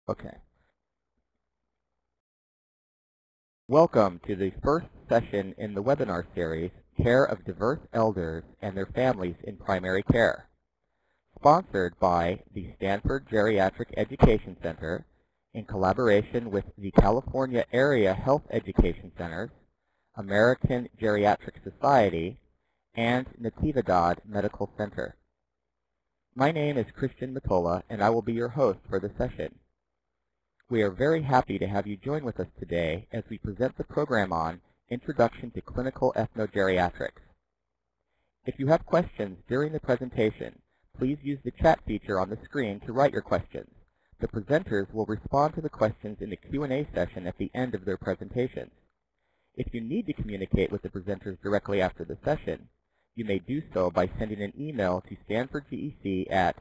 Okay. Welcome to the first session in the webinar series, Care of Diverse Elders and Their Families in Primary Care, sponsored by the Stanford Geriatric Education Center in collaboration with the California Area Health Education Centers, American Geriatric Society, and Natividad Medical Center. My name is Christian Matola, and I will be your host for the session. We are very happy to have you join with us today as we present the program on Introduction to Clinical Ethnogeriatrics. If you have questions during the presentation, please use the chat feature on the screen to write your questions. The presenters will respond to the questions in the Q&A session at the end of their presentations. If you need to communicate with the presenters directly after the session, you may do so by sending an email to stanfordgec at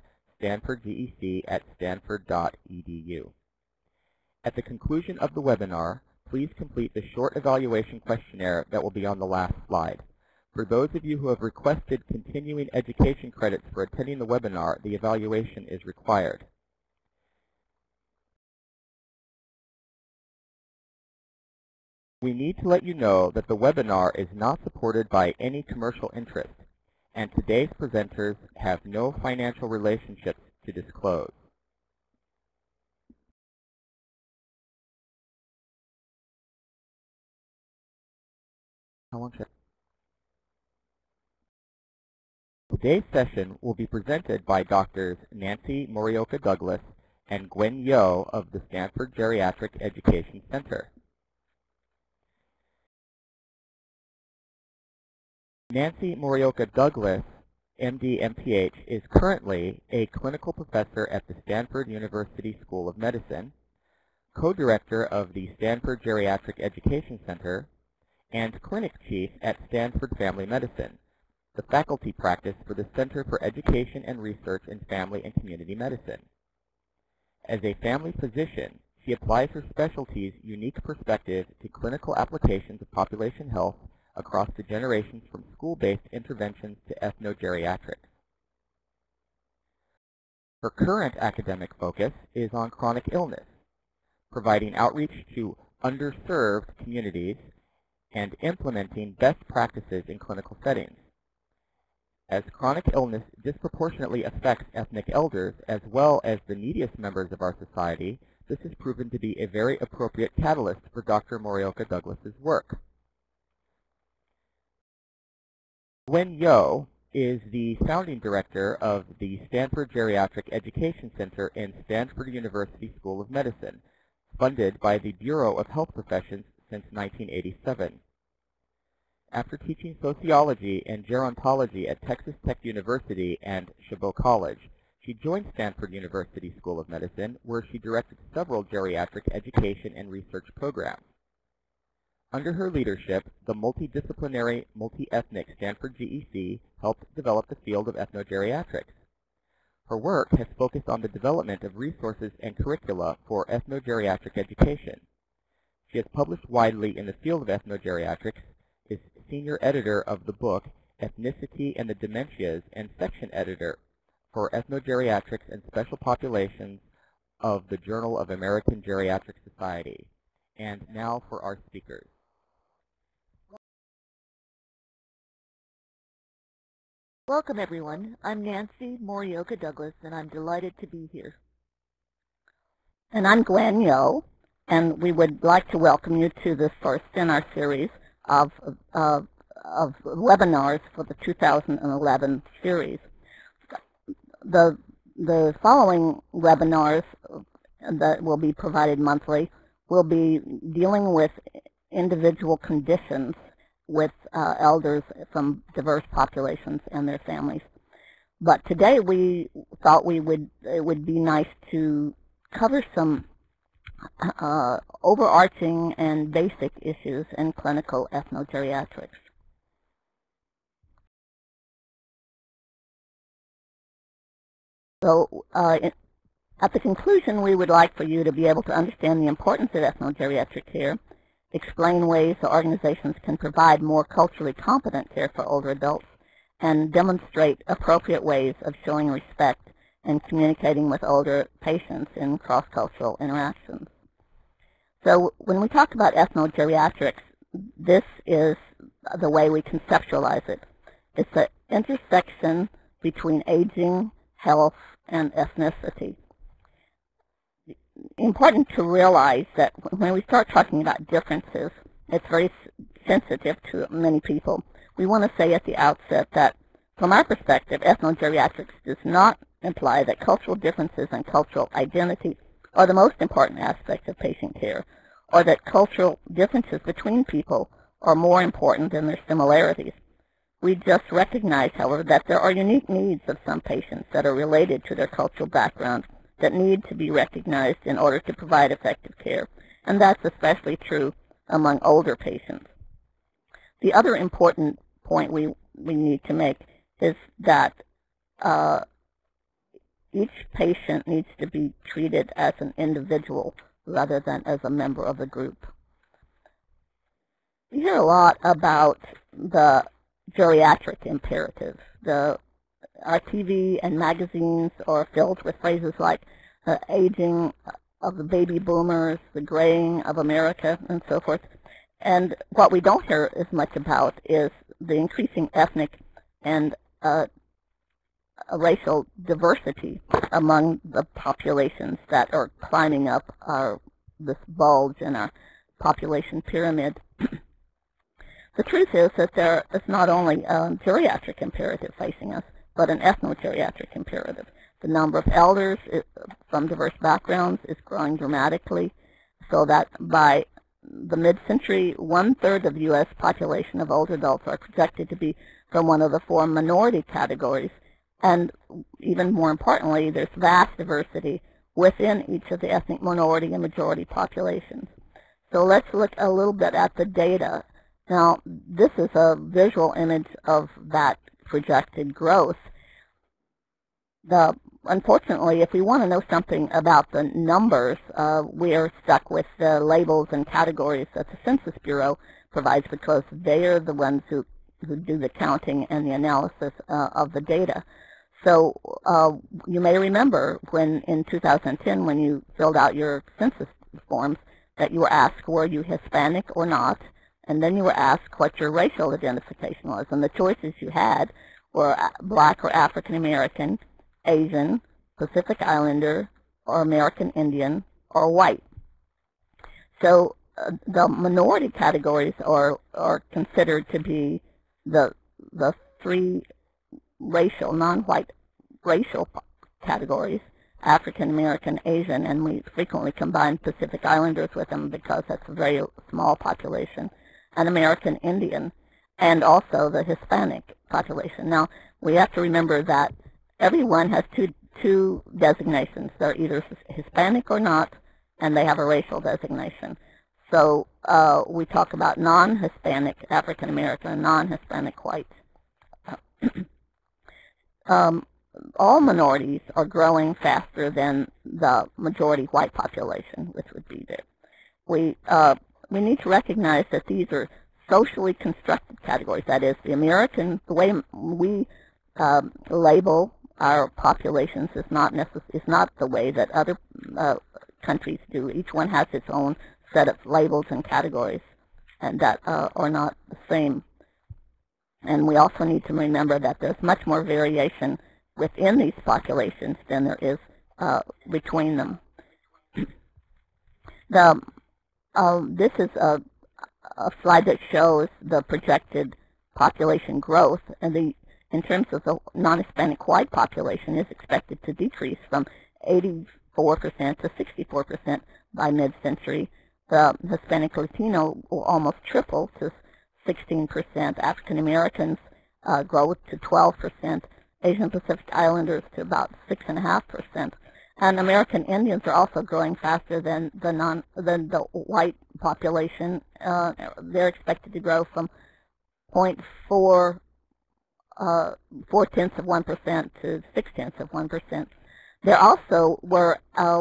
stanfordgec@stanford.edu. At the conclusion of the webinar, please complete the short evaluation questionnaire that will be on the last slide. For those of you who have requested continuing education credits for attending the webinar, the evaluation is required. We need to let you know that the webinar is not supported by any commercial interest, and today's presenters have no financial relationships to disclose. Today's session will be presented by Drs. Nancy Morioka-Douglas and Gwen Yeo of the Stanford Geriatric Education Center. Nancy Morioka-Douglas, MD, MPH, is currently a clinical professor at the Stanford University School of Medicine, co-director of the Stanford Geriatric Education Center, and clinic chief at Stanford Family Medicine, the faculty practice for the Center for Education and Research in Family and Community Medicine. As a family physician, she applies her specialty's unique perspective to clinical applications of population health across the generations from school-based interventions to ethnogeriatrics. Her current academic focus is on chronic illness, providing outreach to underserved communities and implementing best practices in clinical settings. As chronic illness disproportionately affects ethnic elders as well as the neediest members of our society, this has proven to be a very appropriate catalyst for Dr. Morioka-Douglas's work. Gwen Yeo is the founding director of the Stanford Geriatric Education Center in Stanford University School of Medicine, funded by the Bureau of Health Professions since 1987. After teaching sociology and gerontology at Texas Tech University and Chabot College, she joined Stanford University School of Medicine, where she directed several geriatric education and research programs. Under her leadership, the multidisciplinary, multi-ethnic Stanford GEC helped develop the field of ethnogeriatrics. Her work has focused on the development of resources and curricula for ethnogeriatric education. She has published widely in the field of ethnogeriatrics, is senior editor of the book Ethnicity and the Dementias and section editor for Ethnogeriatrics and Special Populations of the Journal of American Geriatric Society. And now for our speakers. Welcome, everyone. I'm Nancy Morioka-Douglas, and I'm delighted to be here. And I'm Gwen Yeo, and we would like to welcome you to the first in our series of webinars for the 2011 series. The following webinars that will be provided monthly will be dealing with individual conditions with elders from diverse populations and their families. But today we thought it would be nice to cover some overarching and basic issues in clinical ethnogeriatrics. So at the conclusion, we would like for you to be able to understand the importance of ethnogeriatric care, explain ways the organizations can provide more culturally competent care for older adults, and demonstrate appropriate ways of showing respect and communicating with older patients in cross-cultural interactions. So when we talk about ethnogeriatrics, this is the way we conceptualize it. It's the intersection between aging, health, and ethnicity. Important to realize that when we start talking about differences, it's very sensitive to many people. We want to say at the outset that, from our perspective, ethnogeriatrics does not imply that cultural differences and cultural identity are the most important aspects of patient care, or that cultural differences between people are more important than their similarities. We just recognize, however, that there are unique needs of some patients that are related to their cultural background that need to be recognized in order to provide effective care, and that's especially true among older patients. The other important point we need to make is that each patient needs to be treated as an individual rather than as a member of a group. We hear a lot about the geriatric imperative. Our TV and magazines are filled with phrases like the aging of the baby boomers, the graying of America, and so forth. And what we don't hear as much about is the increasing ethnic and racial diversity among the populations that are climbing up this bulge in our population pyramid. The truth is that there is not only a geriatric imperative facing us, but an ethnogeriatric imperative. The number of elders from diverse backgrounds is growing dramatically, so that by the mid-century, 1/3 of the U.S. population of older adults are projected to be from one of the 4 minority categories. And even more importantly, there's vast diversity within each of the ethnic minority and majority populations. So let's look a little bit at the data. Now, this is a visual image of that projected growth. Unfortunately, if we want to know something about the numbers, we are stuck with the labels and categories that the Census Bureau provides, because they are the ones who do the counting and the analysis of the data. So you may remember when in 2010, when you filled out your census forms, that you were asked, were you Hispanic or not? And then you were asked what your racial identification was. And the choices you had were Black or African American, Asian, Pacific Islander, or American Indian, or white. So the minority categories are considered to be the 3 racial, non-white racial categories: African American, Asian, and we frequently combine Pacific Islanders with them because that's a very small population, and American Indian, and also the Hispanic population. Now, we have to remember that everyone has two designations. They're either Hispanic or not, and they have a racial designation. So we talk about non-Hispanic African American and non-Hispanic white. All minorities are growing faster than the majority white population, which would be there. We need to recognize that these are socially constructed categories. That is, the way we label our populations is not the way that other countries do. Each one has its own set of labels and categories, and that are not the same. And we also need to remember that there's much more variation within these populations than there is between them. This is a slide that shows the projected population growth, and in terms of the non-Hispanic white population, is expected to decrease from 84% to 64% by mid-century. The Hispanic Latino will almost triple to 16%. African Americans grow to 12%. Asian Pacific Islanders to about 6.5%. And American Indians are also growing faster than the white population. They're expected to grow from 0.4 0.4% to 0.6%. There also were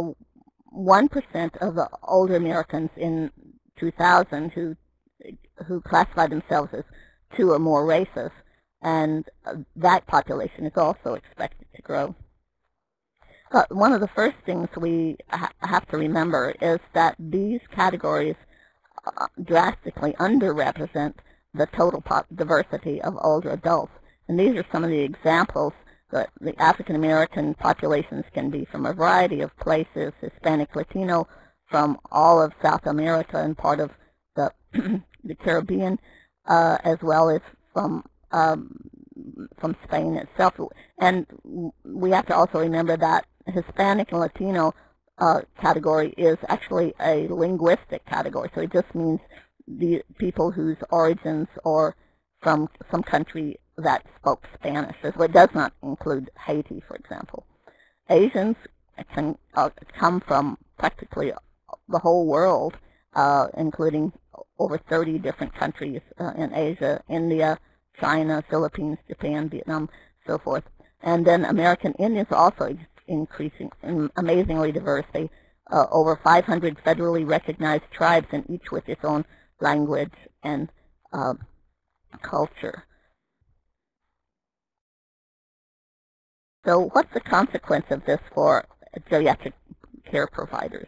1% of the older Americans in 2000 who classified themselves as 2 or more races, and that population is also expected to grow. one of the first things we have to remember is that these categories drastically underrepresent the total diversity of older adults. And these are some of the examples that the African American populations can be from a variety of places, Hispanic, Latino, from all of South America and part of the, the Caribbean, as well as from Spain itself. And we have to also remember that Hispanic and Latino category is actually a linguistic category. So it just means the people whose origins are from some country that spoke Spanish. So it does not include Haiti, for example. Asians can come from practically the whole world, including over 30 different countries in Asia, India, China, Philippines, Japan, Vietnam, so forth. And then American Indians are also increasing, amazingly diverse. They over 500 federally recognized tribes, and each with its own language and culture. So what's the consequence of this for geriatric care providers?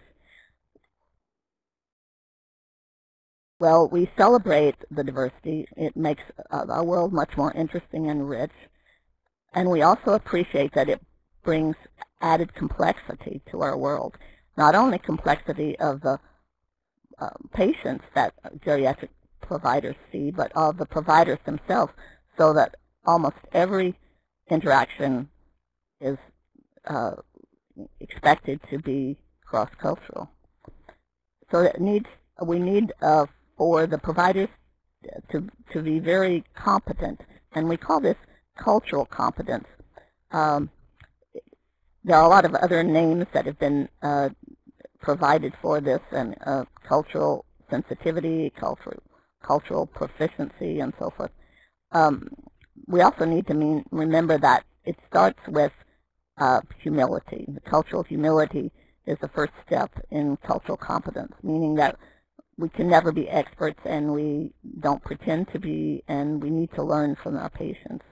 Well, we celebrate the diversity. It makes our world much more interesting and rich. And we also appreciate that it brings added complexity to our world. Not only complexity of the patients that geriatric providers see, but of the providers themselves, so that almost every interaction is expected to be cross-cultural. So we need for the providers to be very competent, and we call this cultural competence. There are a lot of other names that have been provided for this, and cultural sensitivity, cultural proficiency, and so forth. We also need to remember that it starts with humility. The cultural humility is the first step in cultural competence, meaning that we can never be experts, and we don't pretend to be, and we need to learn from our patients.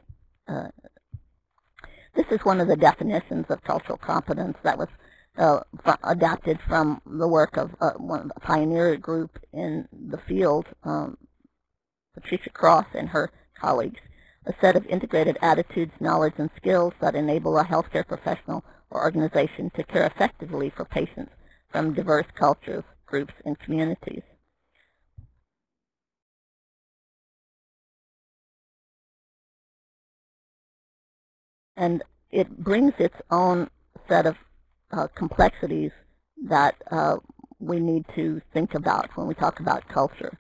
This is one of the definitions of cultural competence that was adapted from the work of a pioneer group in the field, Patricia Cross and her colleagues. A set of integrated attitudes, knowledge, and skills that enable a healthcare professional or organization to care effectively for patients from diverse cultures, groups, and communities. And it brings its own set of complexities that we need to think about when we talk about culture.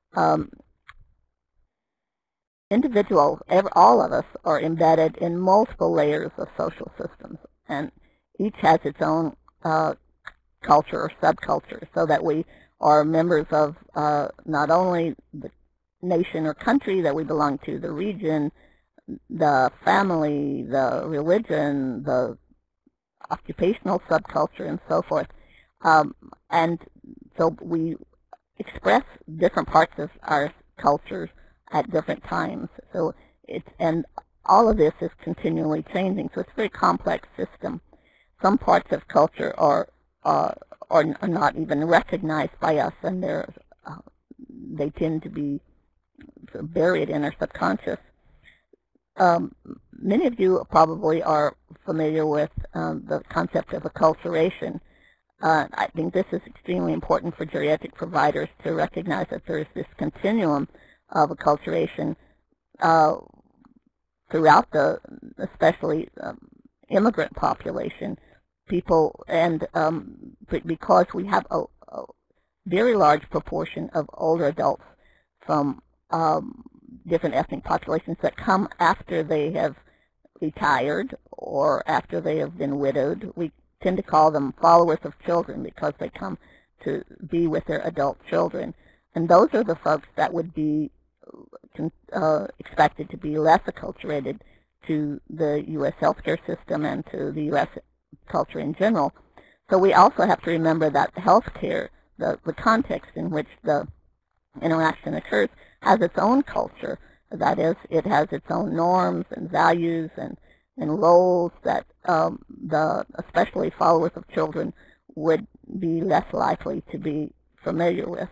Individuals, all of us, are embedded in multiple layers of social systems, and each has its own culture or subculture, so that we are members of not only the nation or country that we belong to, the region, the family, the religion, the occupational subculture, and so forth. And so we express different parts of our cultures at different times. So and all of this is continually changing. So it's a very complex system. Some parts of culture are not even recognized by us, and they tend to be buried in our subconscious. Many of you probably are familiar with the concept of acculturation. I think this is extremely important for geriatric providers to recognize that there is this continuum of acculturation throughout the, especially immigrant population, people, and because we have a very large proportion of older adults from different ethnic populations that come after they have retired or after they have been widowed. We tend to call them followers of children because they come to be with their adult children. And those are the folks that would be expected to be less acculturated to the U.S. healthcare system and to the U.S. culture in general. So we also have to remember that healthcare, the context in which the interaction occurs, has its own culture. That is, it has its own norms and values and roles that especially followers of children, would be less likely to be familiar with.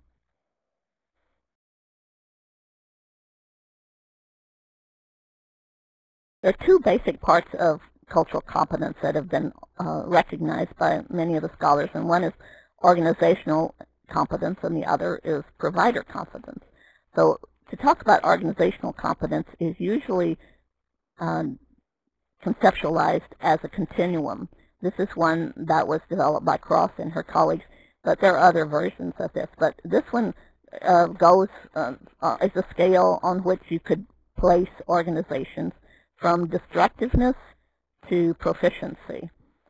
There are two basic parts of cultural competence that have been recognized by many of the scholars, and one is organizational competence and the other is provider competence. So to talk about organizational competence is usually conceptualized as a continuum. This is one that was developed by Cross and her colleagues, but there are other versions of this. But this one is a scale on which you could place organizations from destructiveness to proficiency.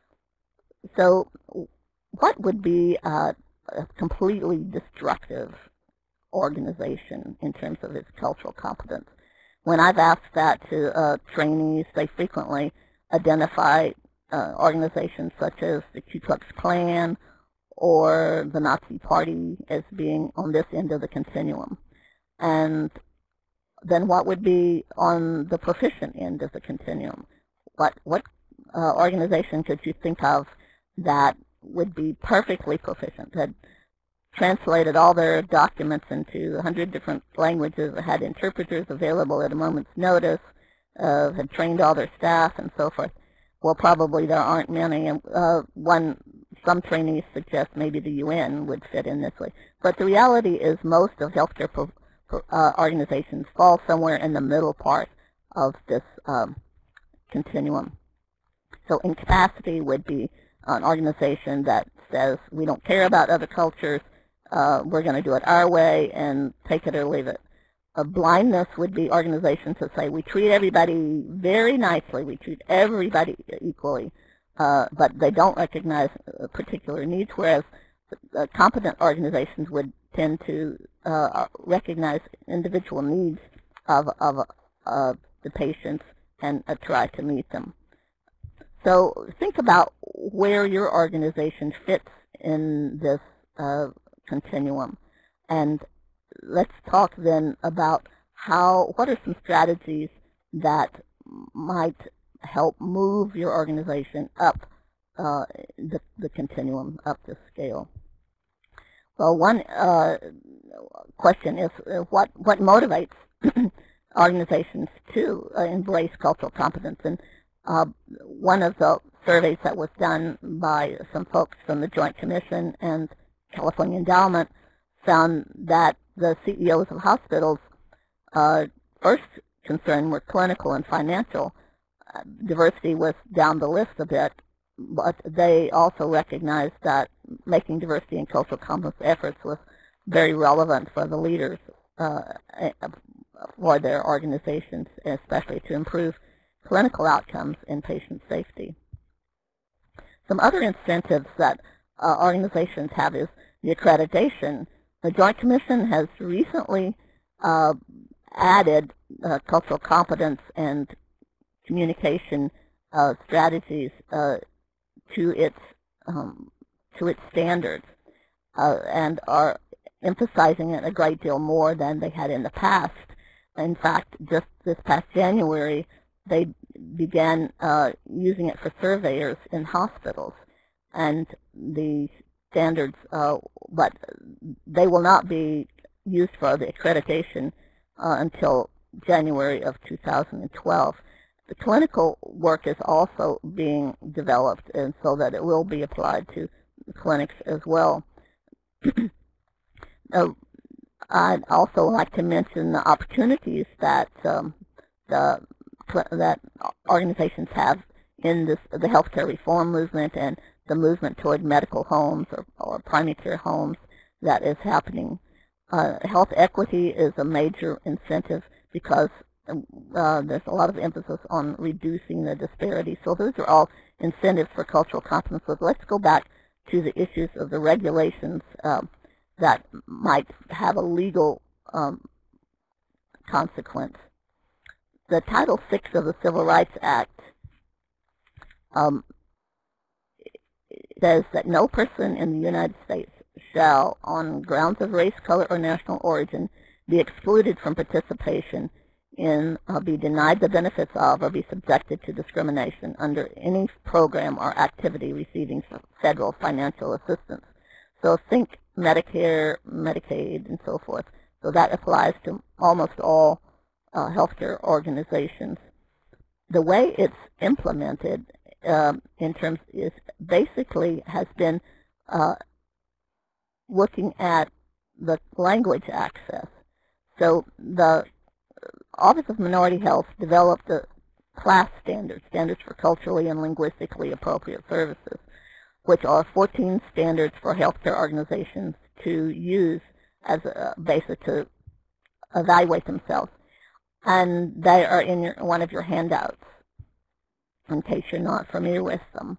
So what would be a completely destructive organization in terms of its cultural competence? When I've asked that to trainees, they frequently identify organizations such as the Ku Klux Klan or the Nazi Party as being on this end of the continuum. And then what would be on the proficient end of the continuum? What organization could you think of that would be perfectly proficient, had translated all their documents into 100 different languages, had interpreters available at a moment's notice, had trained all their staff and so forth? Well, probably there aren't many. Some trainees suggest maybe the UN would fit in this way. But the reality is most of healthcare organizations fall somewhere in the middle part of this continuum. So incapacity would be an organization that says we don't care about other cultures, we're going to do it our way and take it or leave it. Blindness would be organizations that say we treat everybody very nicely, we treat everybody equally, but they don't recognize particular needs, whereas competent organizations would tend to recognize individual needs of the patients and try to meet them. So think about where your organization fits in this continuum, and let's talk then about what are some strategies that might help move your organization up the continuum, up the scale. Well, one question is what motivates organizations to embrace cultural competence. And one of the surveys that was done by some folks from the Joint Commission and California Endowment found that the CEOs of hospitals' first concern were clinical and financial. Diversity was down the list a bit, but they also recognized that making diversity and cultural competence efforts was very relevant for the leaders for their organizations, especially to improve clinical outcomes and patient safety. Some other incentives that organizations have is the accreditation. The Joint Commission has recently added cultural competence and communication strategies to its standards and are emphasizing it a great deal more than they had in the past. In fact, just this past January, they began using it for surveyors in hospitals, and the standards, but they will not be used for the accreditation until January of 2012. The clinical work is also being developed, and so that it will be applied to clinics as well. I'd also like to mention the opportunities that that organizations have in the healthcare reform movement and the movement toward medical homes or primary care homes that is happening. Health equity is a major incentive because there's a lot of emphasis on reducing the disparity. So those are all incentives for cultural competence. So let's go back to the issues of the regulations that might have a legal consequence. The Title VI of the Civil Rights Act says that no person in the United States shall, on grounds of race, color, or national origin, be excluded from participation be denied the benefits of or be subjected to discrimination under any program or activity receiving federal financial assistance. So think Medicare, Medicaid, and so forth. So that applies to almost all healthcare organizations. The way it's implemented in terms is basically has been looking at the language access. So the Office of Minority Health developed the class standards for culturally and linguistically appropriate services, which are 14 standards for healthcare organizations to use as a basis to evaluate themselves. And they are in one of your handouts, in case you're not familiar with them.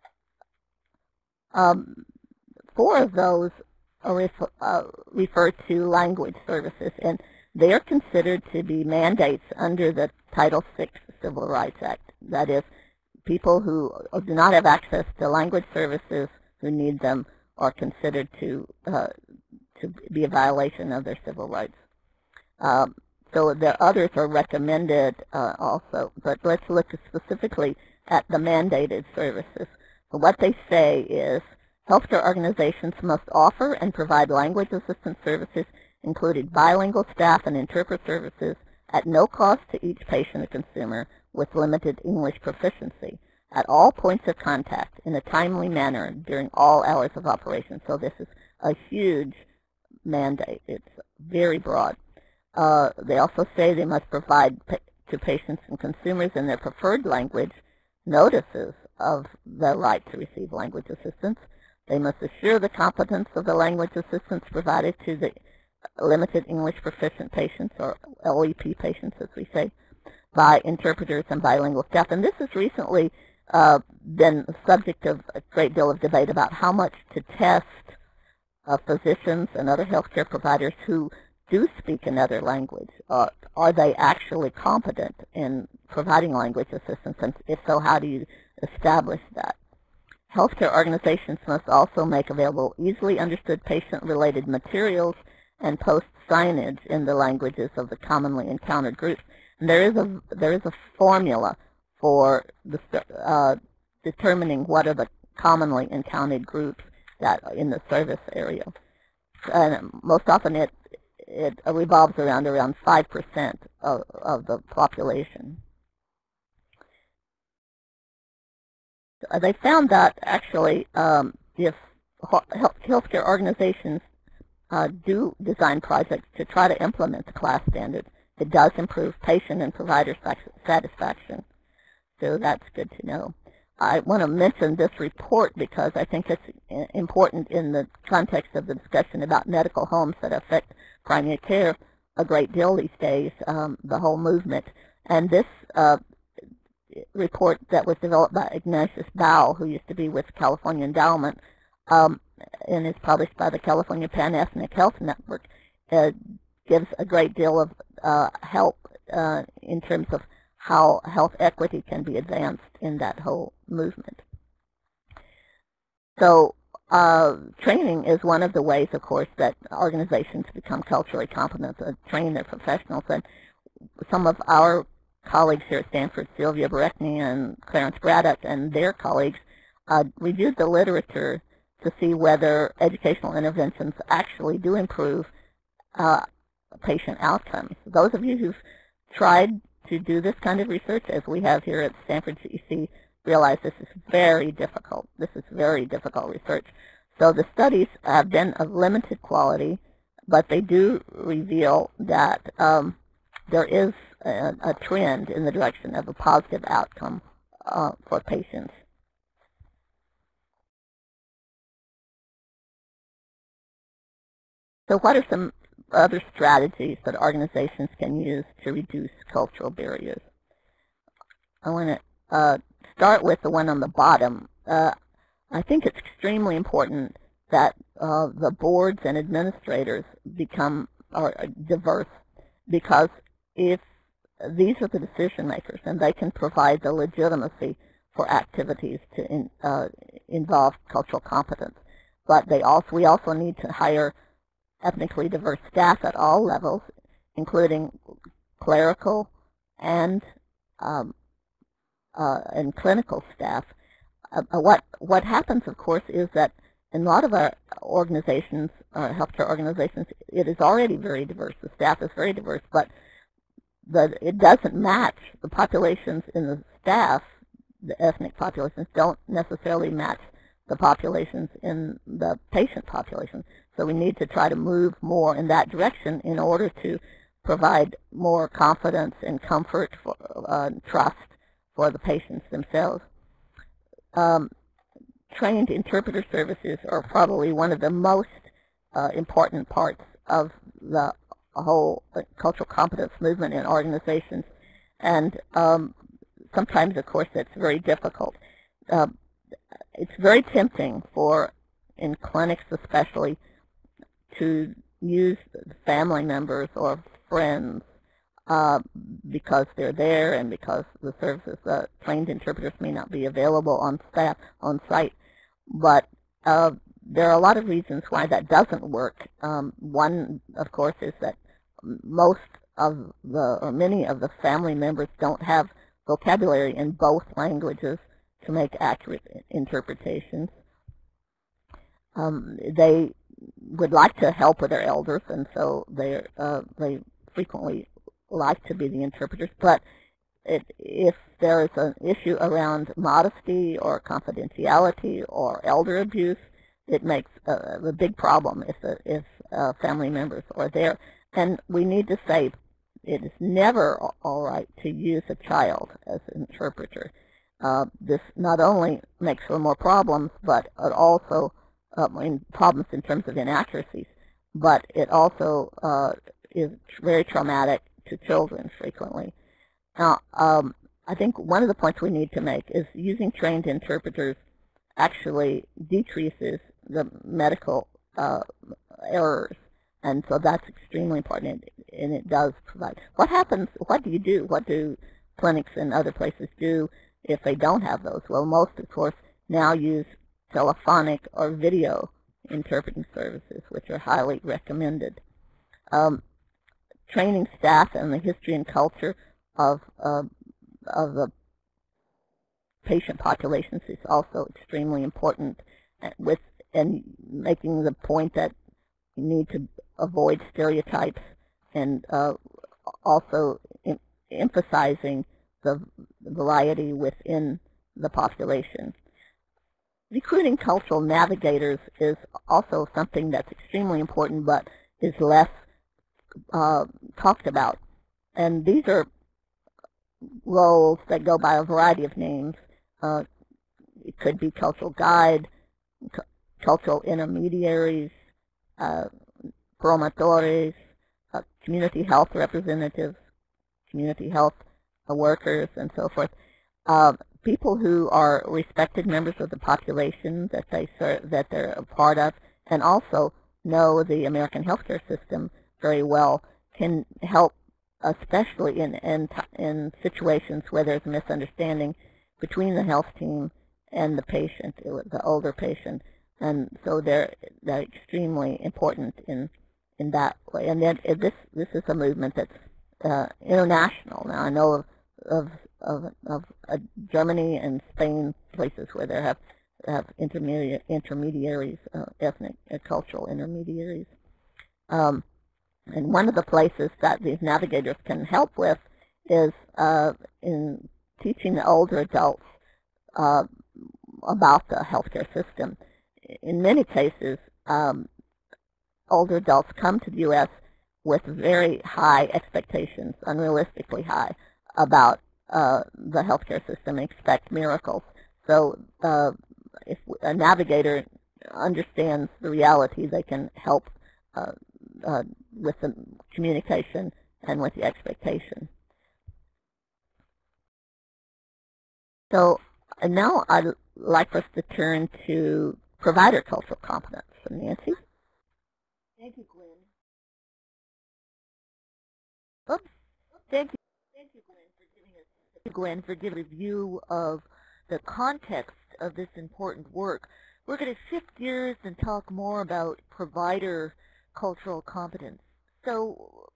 4 of those refer to language services, and they are considered to be mandates under the Title VI Civil Rights Act. That is, people who do not have access to language services who need them are considered to be a violation of their civil rights. So the others are recommended also, but let's look specifically at the mandated services. So what they say is healthcare organizations must offer and provide language assistance services, including bilingual staff and interpret services, at no cost to each patient or consumer with limited English proficiency, at all points of contact in a timely manner during all hours of operation. So this is a huge mandate. It's very broad. They also say they must provide to patients and consumers in their preferred language notices of the right to receive language assistance. They must assure the competence of the language assistance provided to the limited English proficient patients, or LEP patients as we say, by interpreters and bilingual staff. And this has recently been the subject of a great deal of debate about how much to test physicians and other healthcare providers who do speak another language. Are they actually competent in providing language assistance? And if so, how do you establish that? Healthcare organizations must also make available easily understood patient-related materials and post signage in the languages of the commonly encountered groups. And there is a formula for determining what are the commonly encountered groups that are in the service area. And most often it revolves around 5% of the population. They found that actually if healthcare organizations do design projects to try to implement the class standards, it does improve patient and provider satisfaction. So that's good to know. I want to mention this report because I think it's important in the context of the discussion about medical homes that affect primary care a great deal these days, the whole movement. And this report that was developed by Ignatius Bow, who used to be with California Endowment, and is published by the California Pan-Ethnic Health Network, gives a great deal of help in terms of how health equity can be advanced in that whole movement. So training is one of the ways, of course, that organizations become culturally competent and train their professionals. And some of our colleagues here at Stanford, Sylvia Bereckney and Clarence Braddock, and their colleagues reviewed the literature to see whether educational interventions actually do improve patient outcomes. Those of you who've tried to do this kind of research, as we have here at Stanford CEC, realize this is very difficult. This is very difficult research. So the studies have been of limited quality, but they do reveal that there is a trend in the direction of a positive outcome for patients. So what are some other strategies that organizations can use to reduce cultural barriers? I want to start with the one on the bottom. I think it's extremely important that the boards and administrators are diverse, because if these are the decision makers and they can provide the legitimacy for activities to involve cultural competence. But we also need to hire ethnically diverse staff at all levels, including clerical and clinical staff. What happens, of course, is that in a lot of our organizations, healthcare organizations, it is already very diverse. The staff is very diverse, but it doesn't match the populations in the staff. The ethnic populations don't necessarily match the populations in the patient population. So we need to try to move more in that direction in order to provide more confidence and comfort, trust for the patients themselves. Trained interpreter services are probably one of the most important parts of the whole cultural competence movement in organizations, and sometimes, of course, that's very difficult. It's very tempting in clinics especially, to use family members or friends because they're there and because the services, trained interpreters may not be available on site. But there are a lot of reasons why that doesn't work. One, of course, is that many of the family members don't have vocabulary in both languages to make accurate interpretations. They would like to help with their elders, and so they frequently like to be the interpreters. But if there is an issue around modesty or confidentiality or elder abuse, it makes a big problem if family members are there. And we need to say it is never all right to use a child as an interpreter. This not only makes for more problems, but it also problems in terms of inaccuracies, but it also is very traumatic to children frequently. Now, I think one of the points we need to make is using trained interpreters actually decreases the medical errors, and so that's extremely important, and it does provide. What happens, what do you do, what do clinics and other places do if they don't have those? Well, most, of course, now use telephonic or video interpreting services, which are highly recommended. Training staff in the history and culture of the patient populations is also extremely important, and making the point that you need to avoid stereotypes, and also emphasizing the variety within the population. Recruiting cultural navigators is also something that's extremely important, but is less talked about. And these are roles that go by a variety of names. It could be cultural guide, cultural intermediaries, promotores, community health representatives, community health workers, and so forth. People who are respected members of the population that they're a part of, and also know the American healthcare system very well, can help, especially in situations where there's a misunderstanding between the health team and the patient, the older patient, and so they're extremely important in that way. And then this is a movement that's international. Now I know of Germany and Spain, places where they have intermediaries, ethnic and cultural intermediaries. And one of the places that these navigators can help with is in teaching the older adults about the healthcare system. In many cases, older adults come to the U.S. with very high expectations, unrealistically high, about the healthcare system, and expect miracles. So if a navigator understands the reality, they can help with the communication and with the expectation. So now I'd like for us to turn to provider cultural competence. Nancy? Thank you, Gwen. Oops. Thank you, Gwen, for giving a review of the context of this important work. We're going to shift gears and talk more about provider cultural competence. So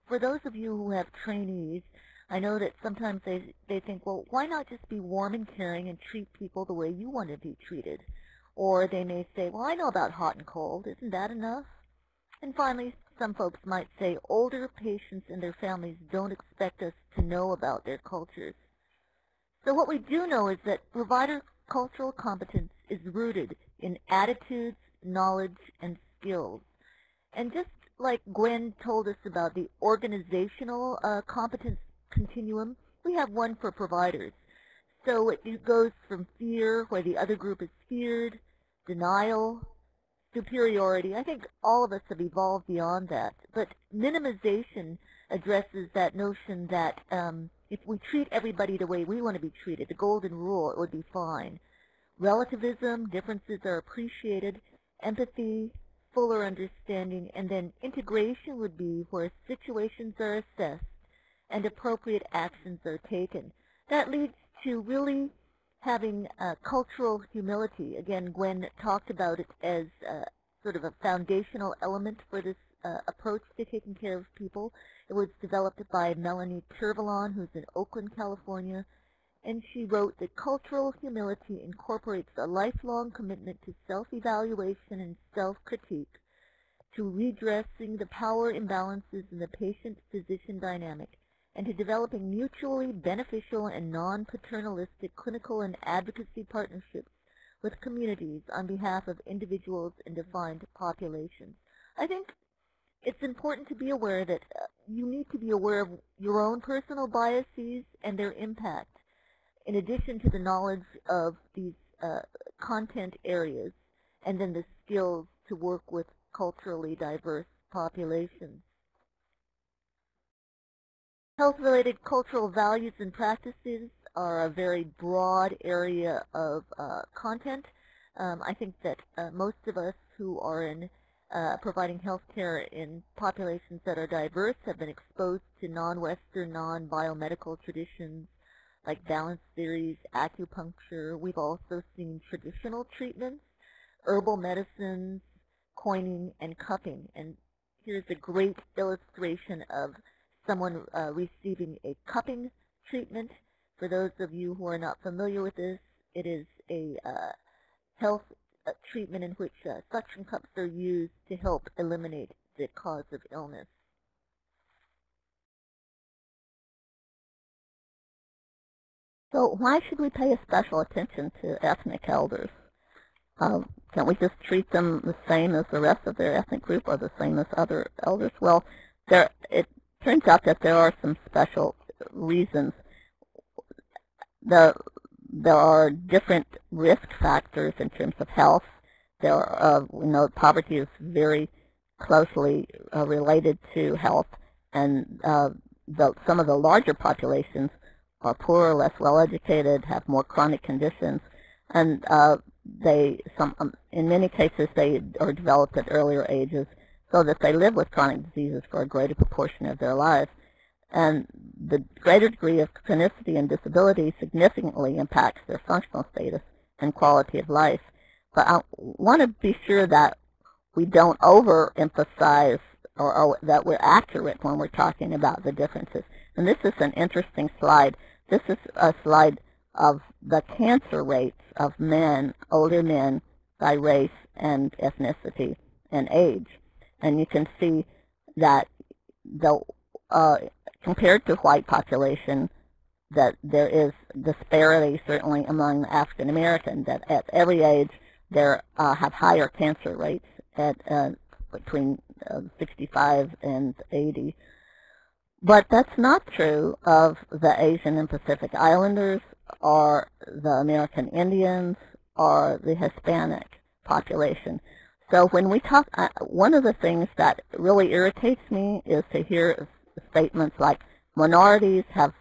for those of you who have trainees, I know that sometimes they think, well, why not just be warm and caring and treat people the way you want to be treated? Or they may say, well, I know about hot and cold. Isn't that enough? And finally, some folks might say older patients and their families don't expect us to know about their cultures. So what we do know is that provider cultural competence is rooted in attitudes, knowledge, and skills. And just like Gwen told us about the organizational competence continuum, we have one for providers. So it goes from fear, where the other group is feared, denial, superiority. I think all of us have evolved beyond that. But minimization addresses that notion that if we treat everybody the way we want to be treated, the golden rule, it would be fine. Relativism, differences are appreciated, empathy, fuller understanding, and then integration would be where situations are assessed and appropriate actions are taken. That leads to really having cultural humility. Again, Gwen talked about it as sort of a foundational element for this approach to taking care of people. It was developed by Melanie Turvalon, who's in Oakland, California, and she wrote that cultural humility incorporates a lifelong commitment to self-evaluation and self-critique, to redressing the power imbalances in the patient-physician dynamic, and to developing mutually beneficial and non-paternalistic clinical and advocacy partnerships with communities on behalf of individuals and defined populations. I think it's important to be aware that you need to be aware of your own personal biases and their impact, in addition to the knowledge of these content areas, and then the skills to work with culturally diverse populations. Health-related cultural values and practices are a very broad area of content. I think that most of us who are in providing health care in populations that are diverse have been exposed to non-Western, non-biomedical traditions like balance theories, acupuncture. We've also seen traditional treatments, herbal medicines, coining, and cupping. And here's a great illustration of someone receiving a cupping treatment. For those of you who are not familiar with this, it is a health treatment in which suction cups are used to help eliminate the cause of illness. So why should we pay special attention to ethnic elders? Can't we just treat them the same as the rest of their ethnic group or the same as other elders? Well, it turns out that there are some special reasons. There are different risk factors in terms of health. We know poverty is very closely related to health, and some of the larger populations are poorer, less well-educated, have more chronic conditions, and in many cases they are developed at earlier ages, so that they live with chronic diseases for a greater proportion of their lives. And the greater degree of chronicity and disability significantly impacts their functional status and quality of life. But I want to be sure that we don't overemphasize or that we're accurate when we're talking about the differences. And this is an interesting slide. This is a slide of the cancer rates of men, older men, by race and ethnicity and age. And you can see that compared to white population, that there is disparity certainly among African Americans, that at every age there have higher cancer rates at between 65 and 80. But that's not true of the Asian and Pacific Islanders or the American Indians or the Hispanic population. So when we talk, one of the things that really irritates me is to hear statements like minorities have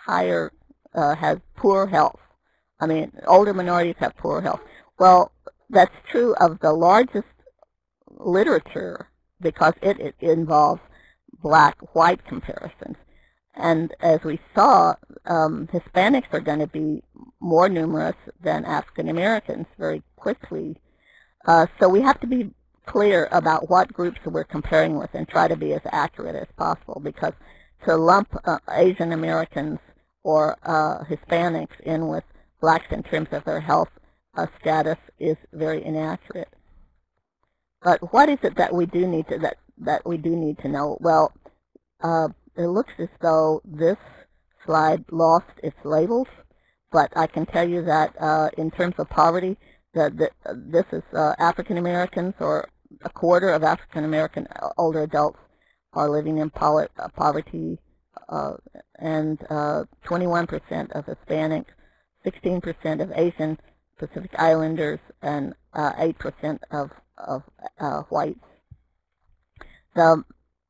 poor health. I mean, older minorities have poor health. Well, that's true of the largest literature because it involves black-white comparisons. And as we saw, Hispanics are going to be more numerous than African Americans very quickly. So we have to be clear about what groups we're comparing with and try to be as accurate as possible, because to lump Asian Americans or Hispanics in with blacks in terms of their health status is very inaccurate. But what is it that we do need to know? Well, it looks as though this slide lost its labels, but I can tell you that in terms of poverty, this is African Americans, or a quarter of African American older adults are living in poverty, and 21% of Hispanics, 16% of Asian Pacific Islanders, and 8% of whites. The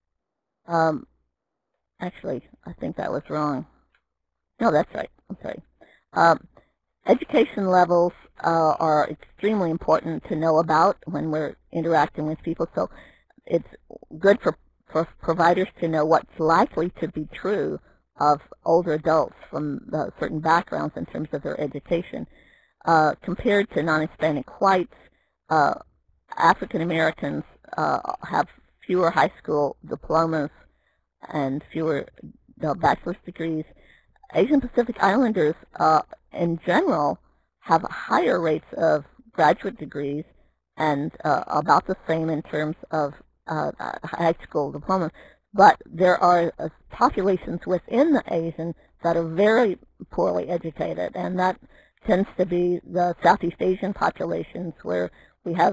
actually, I think that was wrong. No, that's right. I'm sorry. Education levels are extremely important to know about when we're interacting with people. So it's good for providers to know what's likely to be true of older adults from certain backgrounds in terms of their education. Compared to non-Hispanic whites, African Americans have fewer high school diplomas and fewer bachelor's degrees. Asian Pacific Islanders, in general, have higher rates of graduate degrees and about the same in terms of high school diplomas. But there are populations within the Asian that are very poorly educated, and that tends to be the Southeast Asian populations, where we have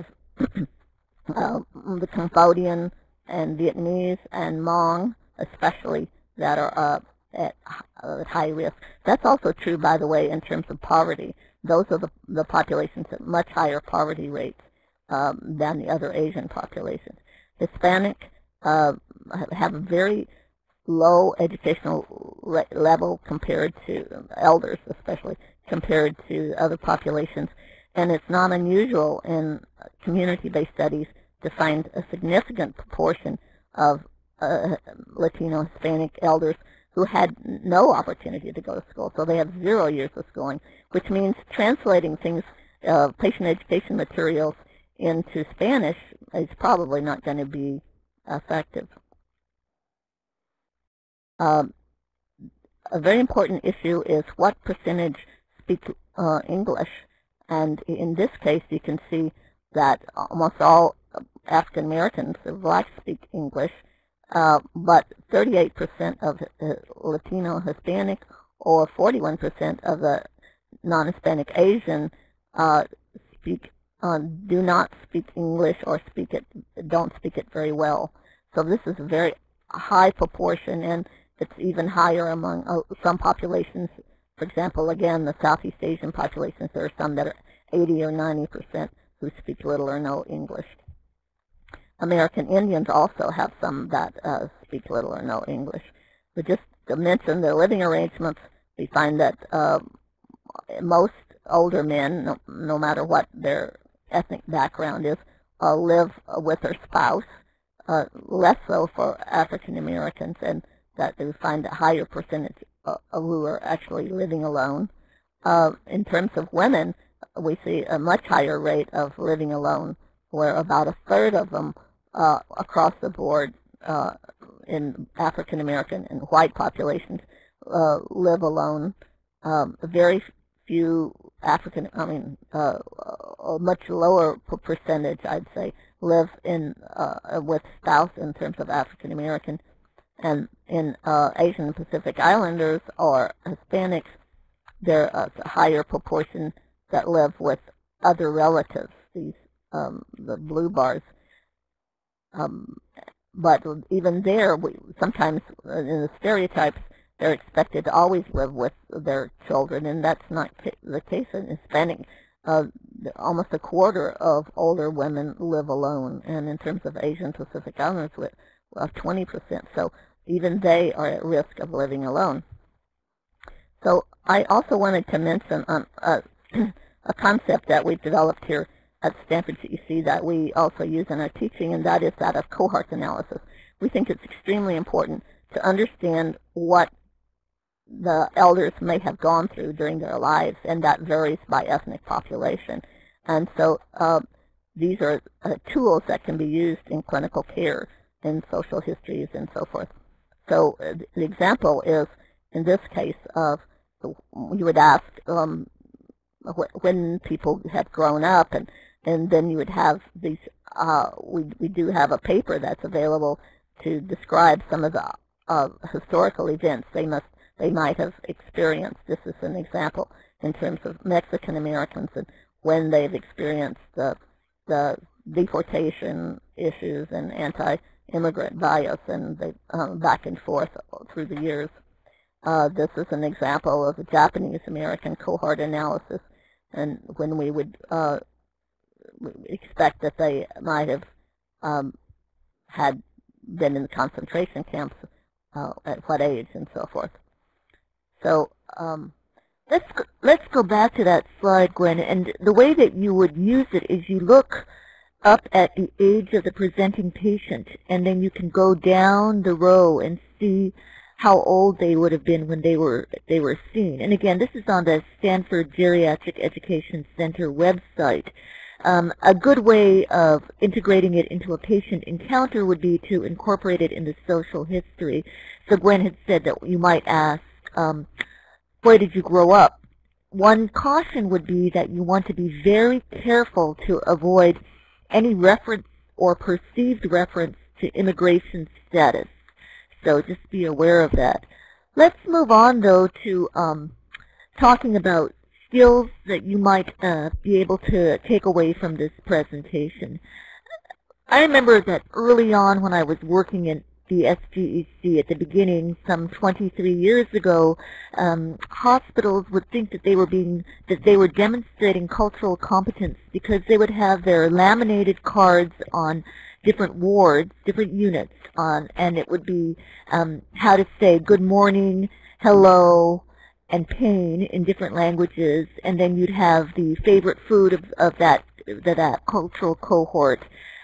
the Cambodian and Vietnamese and Hmong, especially, that are at high risk. That's also true, by the way, in terms of poverty. Those are the populations at much higher poverty rates than the other Asian populations. Hispanic have a very low educational level compared to elders, especially compared to other populations. And it's not unusual in community-based studies to find a significant proportion of Latino Hispanic elders who had no opportunity to go to school. So they have 0 years of schooling, which means translating things, patient education materials, into Spanish is probably not going to be effective. A very important issue is what percentage speak English. And in this case, you can see that almost all African Americans or blacks speak English, but 38% of Latino Hispanic or 41% of the non-Hispanic Asian do not speak English, or don't speak it very well. So this is a very high proportion, and it's even higher among some populations. For example, again, the Southeast Asian populations, there are some that are 80 or 90% who speak little or no English. American Indians also have some that speak little or no English. But just to mention their living arrangements, we find that most older men, no matter what their ethnic background is, live with their spouse, less so for African Americans, and that we find a higher percentage who are actually living alone. In terms of women, we see a much higher rate of living alone, where about a third of them across the board in African American and white populations live alone. Very few a much lower percentage, I'd say, live in with spouse in terms of African American. And in Asian Pacific Islanders or Hispanics, there are a higher proportion that live with other relatives, these the blue bars. But even there, sometimes in the stereotypes, they're expected to always live with their children, and that's not the case in Hispanic. Almost a quarter of older women live alone, and in terms of Asian Pacific Islanders, we have 20%. So even they are at risk of living alone. So I also wanted to mention a concept that we've developed here at Stanford CEC that we also use in our teaching, and that is that of cohort analysis. We think it's extremely important to understand what the elders may have gone through during their lives, and that varies by ethnic population. And so these are tools that can be used in clinical care, in social histories, and so forth. So the example is, in this case, of you would ask when people have grown up, and then you would have these. We do have a paper that's available to describe some of the historical events they might have experienced. This is an example in terms of Mexican Americans and when they've experienced the deportation issues and anti-immigrant bias and the back and forth through the years. This is an example of a Japanese American cohort analysis, and when we would expect that they might have had been in concentration camps, at what age, and so forth. So let's go back to that slide, Gwen, and the way that you would use it is you look up at the age of the presenting patient, and then you can go down the row and see how old they would have been when they were seen. And again, this is on the Stanford Geriatric Education Center website. A good way of integrating it into a patient encounter would be to incorporate it into social history. So Gwen had said that you might ask, where did you grow up? One caution would be that you want to be very careful to avoid any reference or perceived reference to immigration status. So just be aware of that. Let's move on, though, to talking about skills that you might be able to take away from this presentation. I remember that early on when I was working in the SGEC at the beginning, some 23 years ago, hospitals would think that they were demonstrating cultural competence because they would have their laminated cards on different wards, different units, and it would be how to say good morning, hello, and pain in different languages, and then you'd have the favorite food of that cultural cohort.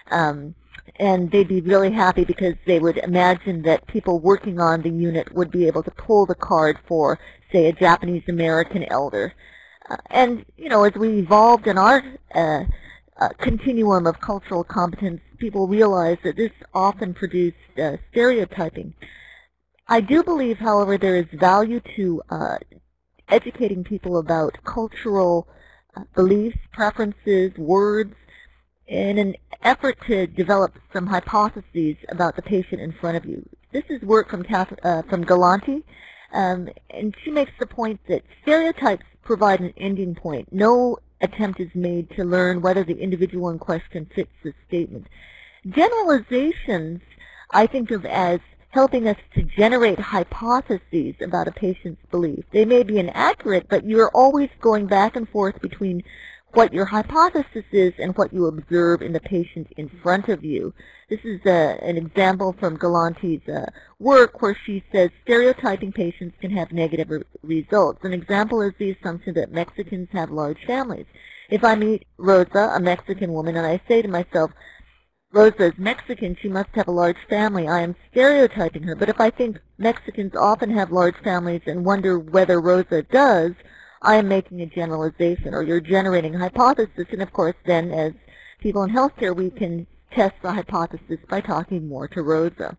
And they'd be really happy because they would imagine that people working on the unit would be able to pull the card for, say, a Japanese American elder. And, you know, as we evolved in our continuum of cultural competence, people realized that this often produced stereotyping. I do believe, however, there is value to educating people about cultural beliefs, preferences, words, in an effort to develop some hypotheses about the patient in front of you. This is work from Galanti, and she makes the point that stereotypes provide an ending point. No attempt is made to learn whether the individual in question fits the statement. Generalizations I think of as helping us to generate hypotheses about a patient's belief. They may be inaccurate, but you're always going back and forth between what your hypothesis is and what you observe in the patient in front of you. This is an example from Galanti's work where she says stereotyping patients can have negative results. An example is the assumption that Mexicans have large families. If I meet Rosa, a Mexican woman, and I say to myself, Rosa is Mexican, she must have a large family, I am stereotyping her. But if I think Mexicans often have large families and wonder whether Rosa does, I am making a generalization, or you're generating a hypothesis, and of course then as people in healthcare we can test the hypothesis by talking more to Rosa.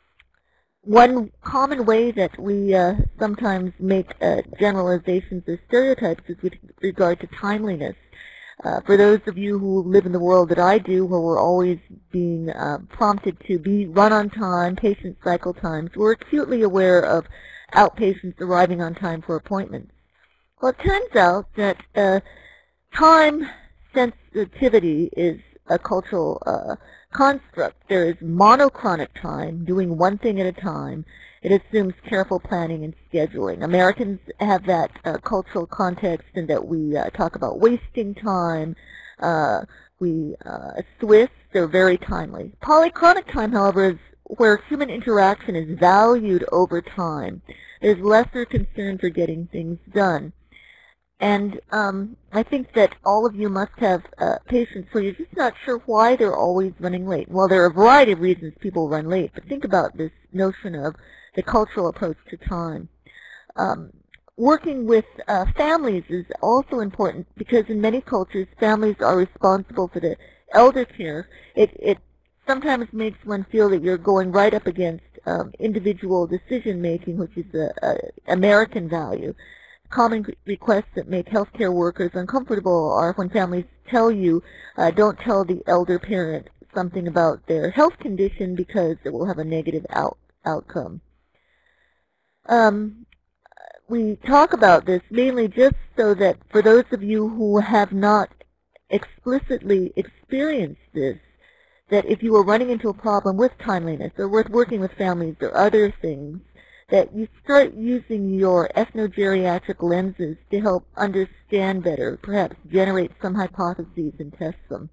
One common way that we sometimes make generalizations or stereotypes is with regard to timeliness. For those of you who live in the world that I do, where we're always being prompted to run on time, patient cycle times, we're acutely aware of outpatients arriving on time for appointments. Well, it turns out that time sensitivity is a cultural construct. There is monochronic time, doing one thing at a time. It assumes careful planning and scheduling. Americans have that cultural context in that we talk about wasting time. Swiss, they're very timely. Polychronic time, however, is where human interaction is valued over time. There's lesser concern for getting things done. And I think that all of you must have patients where you're just not sure why they're always running late. Well, there are a variety of reasons people run late, but think about this notion of the cultural approach to time. Working with families is also important because in many cultures, families are responsible for the elder care, it sometimes makes one feel that you're going right up against individual decision making, which is a American value. Common requests that make healthcare workers uncomfortable are when families tell you, don't tell the elder parent something about their health condition because it will have a negative outcome. We talk about this mainly just so that for those of you who have not explicitly experienced this, that if you are running into a problem with timeliness or with working with families or other things, that you start using your ethnogeriatric lenses to help understand better, perhaps generate some hypotheses and test them.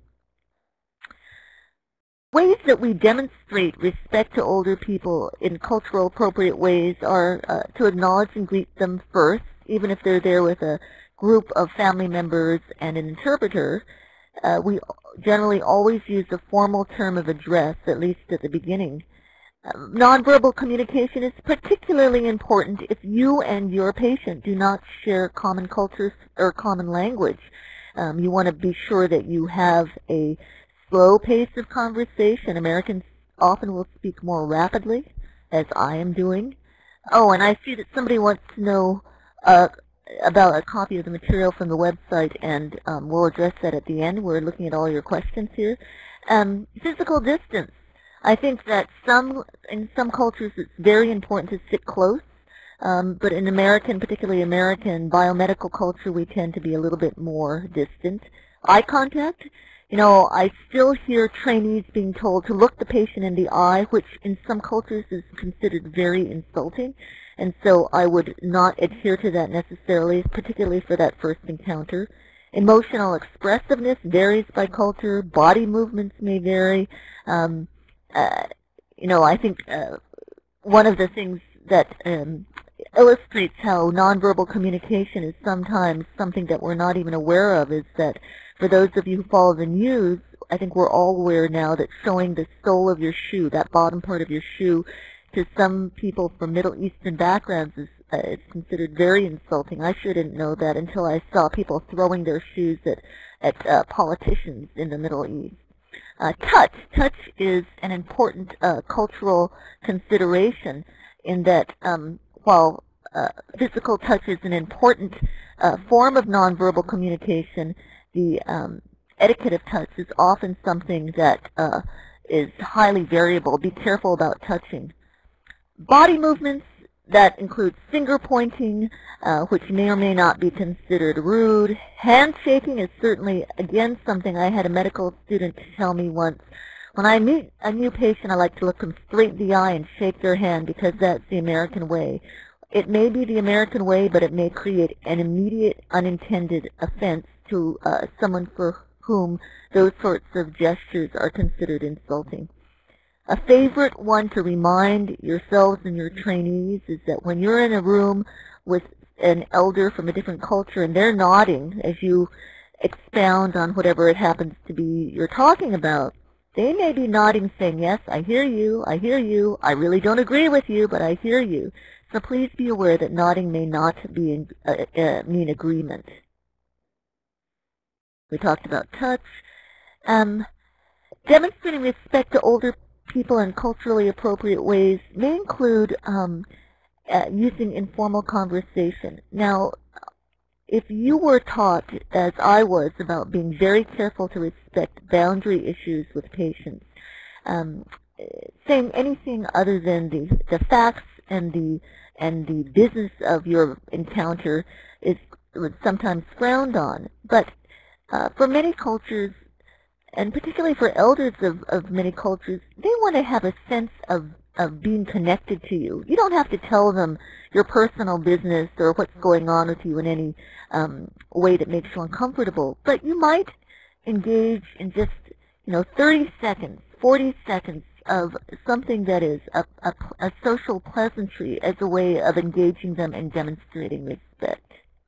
Ways that we demonstrate respect to older people in cultural appropriate ways are to acknowledge and greet them first, even if they're there with a group of family members and an interpreter. We generally always use a formal term of address, at least at the beginning. Nonverbal communication is particularly important if you and your patient do not share common cultures or common language. You want to be sure that you have a slow pace of conversation. Americans often will speak more rapidly, as I am doing. Oh, and I see that somebody wants to know about a copy of the material from the website, and we'll address that at the end. We're looking at all your questions here. Physical distance. I think that in some cultures it's very important to sit close, but in American, particularly American biomedical culture, we tend to be a little bit more distant. Eye contact. You know, I still hear trainees being told to look the patient in the eye, which in some cultures is considered very insulting, and so I would not adhere to that necessarily, particularly for that first encounter. Emotional expressiveness varies by culture. Body movements may vary. You know, I think one of the things that illustrates how nonverbal communication is sometimes something that we're not even aware of is that for those of you who follow the news, I think we're all aware now that showing the sole of your shoe, that bottom part of your shoe, to some people from Middle Eastern backgrounds is considered very insulting. I sure didn't know that until I saw people throwing their shoes at politicians in the Middle East. Touch. Touch is an important cultural consideration in that while physical touch is an important form of nonverbal communication, the etiquette of touch is often something that is highly variable. Be careful about touching. Body movements, that includes finger pointing, which may or may not be considered rude. Handshaking is certainly, again, something I had a medical student tell me once. When I meet a new patient, I like to look them straight in the eye and shake their hand because that's the American way. It may be the American way, but it may create an immediate unintended offense to someone for whom those sorts of gestures are considered insulting. A favorite one to remind yourselves and your trainees is that when you're in a room with an elder from a different culture and they're nodding as you expound on whatever it happens to be you're talking about, they may be nodding saying, yes, I hear you, I really don't agree with you, but I hear you. So please be aware that nodding may not be mean agreement. We talked about touch. Demonstrating respect to older people in culturally appropriate ways may include using informal conversation. Now, if you were taught, as I was, about being very careful to respect boundary issues with patients, saying anything other than the facts and the business of your encounter was sometimes frowned on. But for many cultures, and particularly for elders of many cultures, they want to have a sense of being connected to you. You don't have to tell them your personal business or what's going on with you in any way that makes you uncomfortable, but you might engage in just 30 seconds, 40 seconds of something that is a social pleasantry as a way of engaging them and demonstrating respect.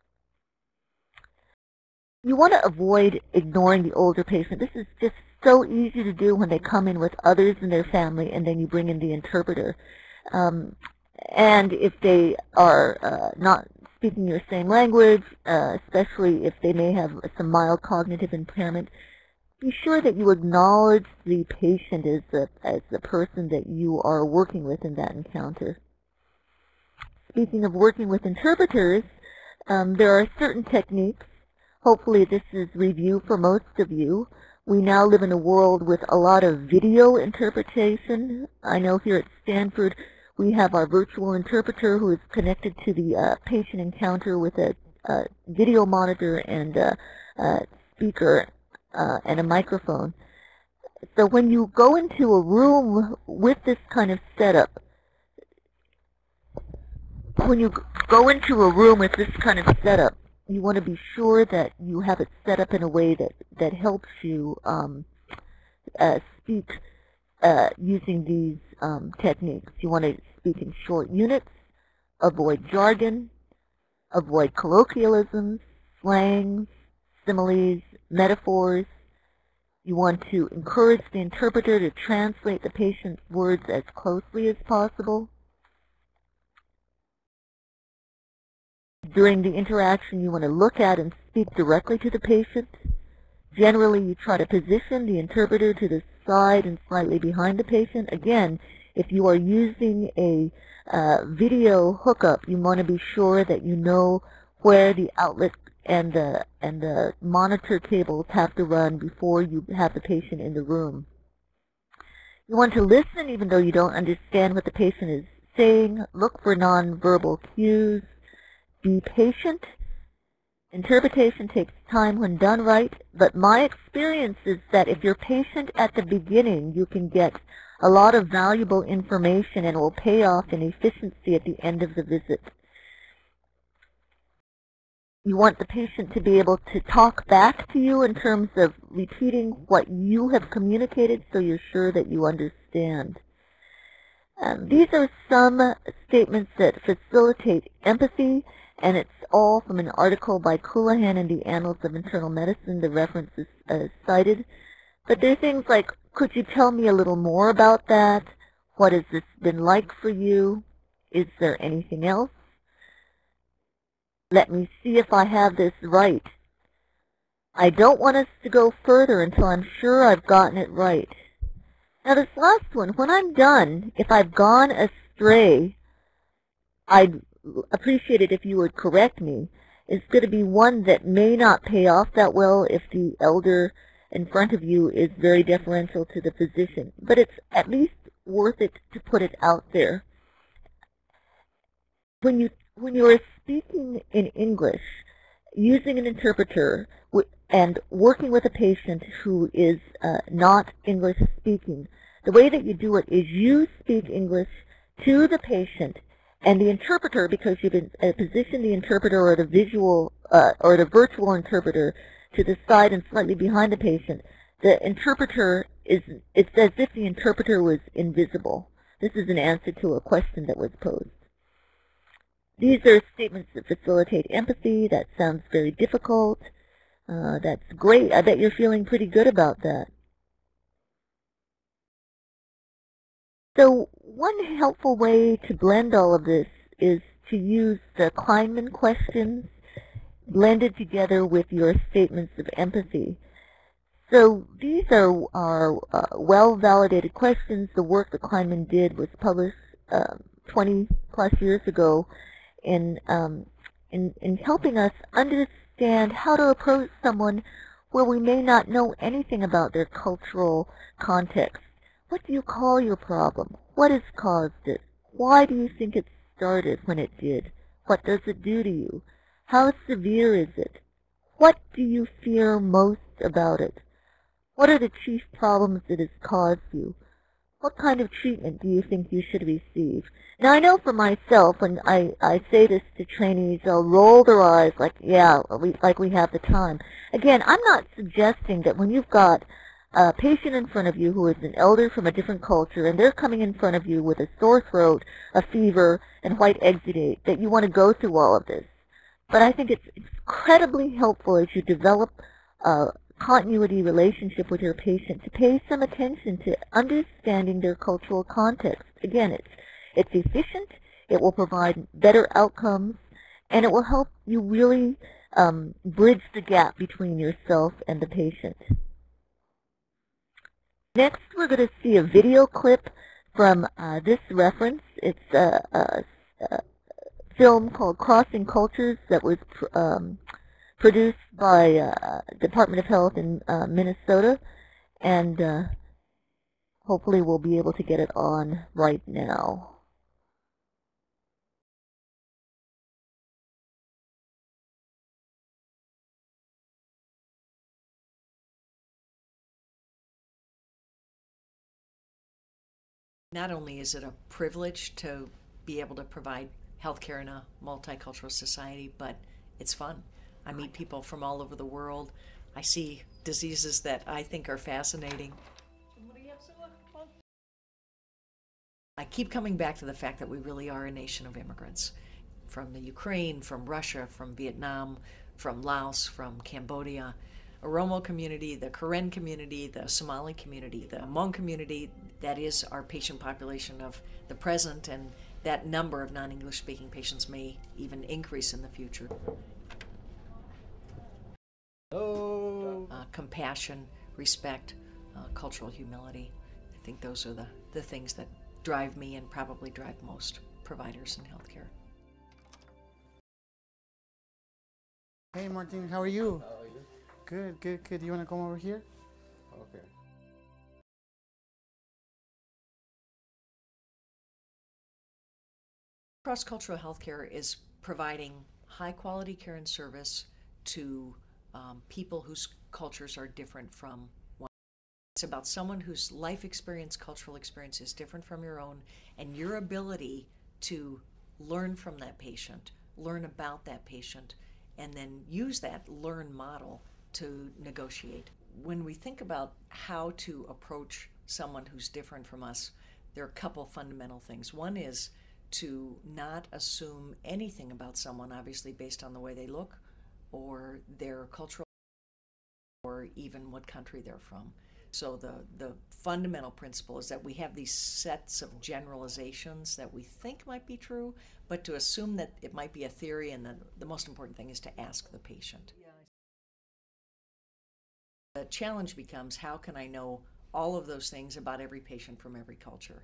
You want to avoid ignoring the older patient. This is just so easy to do when they come in with others in their family and then you bring in the interpreter. And if they are not speaking your same language, especially if they may have some mild cognitive impairment, be sure that you acknowledge the patient as the person that you are working with in that encounter. Speaking of working with interpreters, there are certain techniques. Hopefully this is review for most of you. We now live in a world with a lot of video interpretation. I know here at Stanford we have our virtual interpreter who is connected to the patient encounter with a video monitor and a speaker and a microphone. So when you go into a room with this kind of setup, you want to be sure that you have it set up in a way that helps you speak using these techniques. You want to speak in short units, avoid jargon, avoid colloquialisms, slangs, similes, metaphors. You want to encourage the interpreter to translate the patient's words as closely as possible. During the interaction, you want to look at and speak directly to the patient. Generally, you try to position the interpreter to the side and slightly behind the patient. Again, if you are using a video hookup, you want to be sure that you know where the outlet and the monitor cables have to run before you have the patient in the room. You want to listen even though you don't understand what the patient is saying. Look for nonverbal cues. Be patient. Interpretation takes time when done right, but my experience is that if you're patient at the beginning, you can get a lot of valuable information and it will pay off in efficiency at the end of the visit. You want the patient to be able to talk back to you in terms of repeating what you have communicated so you're sure that you understand. These are some statements that facilitate empathy, and it's all from an article by Coulihan in the Annals of Internal Medicine. The reference is cited. But there are things like, could you tell me a little more about that? What has this been like for you? Is there anything else? Let me see if I have this right. I don't want us to go further until I'm sure I've gotten it right. Now this last one, when I'm done, if I've gone astray, I'd appreciate it if you would correct me. It's going to be one that may not pay off that well if the elder in front of you is very deferential to the physician, but it's at least worth it to put it out there. When you are speaking in English, using an interpreter and working with a patient who is not English speaking, the way that you do it is you speak English to the patient, and the interpreter, because you've positioned the interpreter or the visual or the virtual interpreter to the side and slightly behind the patient, the interpreter it's as if the interpreter was invisible. This is an answer to a question that was posed. These are statements that facilitate empathy. That sounds very difficult. That's great. I bet you're feeling pretty good about that. So one helpful way to blend all of this is to use the Kleinman questions blended together with your statements of empathy. So these are well-validated questions. The work that Kleinman did was published 20-plus years ago in helping us understand how to approach someone where we may not know anything about their cultural context. What do you call your problem? What has caused it? Why do you think it started when it did? What does it do to you? How severe is it? What do you fear most about it? What are the chief problems it has caused you? What kind of treatment do you think you should receive? Now, I know for myself, when I say this to trainees, they'll roll their eyes like, yeah, like we have the time. Again, I'm not suggesting that when you've got a patient in front of you who is an elder from a different culture, and they're coming in front of you with a sore throat, a fever, and white exudate, that you want to go through all of this. But I think it's incredibly helpful as you develop a continuity relationship with your patient to pay some attention to understanding their cultural context. Again, it's efficient, it will provide better outcomes, and it will help you really bridge the gap between yourself and the patient. Next, we're going to see a video clip from this reference. It's a film called Crossing Cultures that was produced by Department of Health in Minnesota, and hopefully we'll be able to get it on right now. Not only is it a privilege to be able to provide healthcare in a multicultural society, but it's fun. I meet people from all over the world. I see diseases that I think are fascinating. I keep coming back to the fact that we really are a nation of immigrants. From the Ukraine, from Russia, from Vietnam, from Laos, from Cambodia. Oromo community, the Karen community, the Somali community, the Hmong community, that is our patient population of the present, and that number of non-English speaking patients may even increase in the future. Compassion, respect, cultural humility. I think those are the things that drive me and probably drive most providers in healthcare. Hey Martin, how are you? How are you? Good, good, good. You want to come over here? Okay. Cross-cultural healthcare is providing high-quality care and service to people whose cultures are different from one. It's about someone whose life experience, cultural experience is different from your own, and your ability to learn from that patient, learn about that patient, and then use that learn model to negotiate. When we think about how to approach someone who's different from us, there are a couple fundamental things. One is to not assume anything about someone, obviously based on the way they look or their cultural or even what country they're from. So the fundamental principle is that we have these sets of generalizations that we think might be true, but to assume that it might be a theory, and the most important thing is to ask the patient. The challenge becomes, how can I know all of those things about every patient from every culture?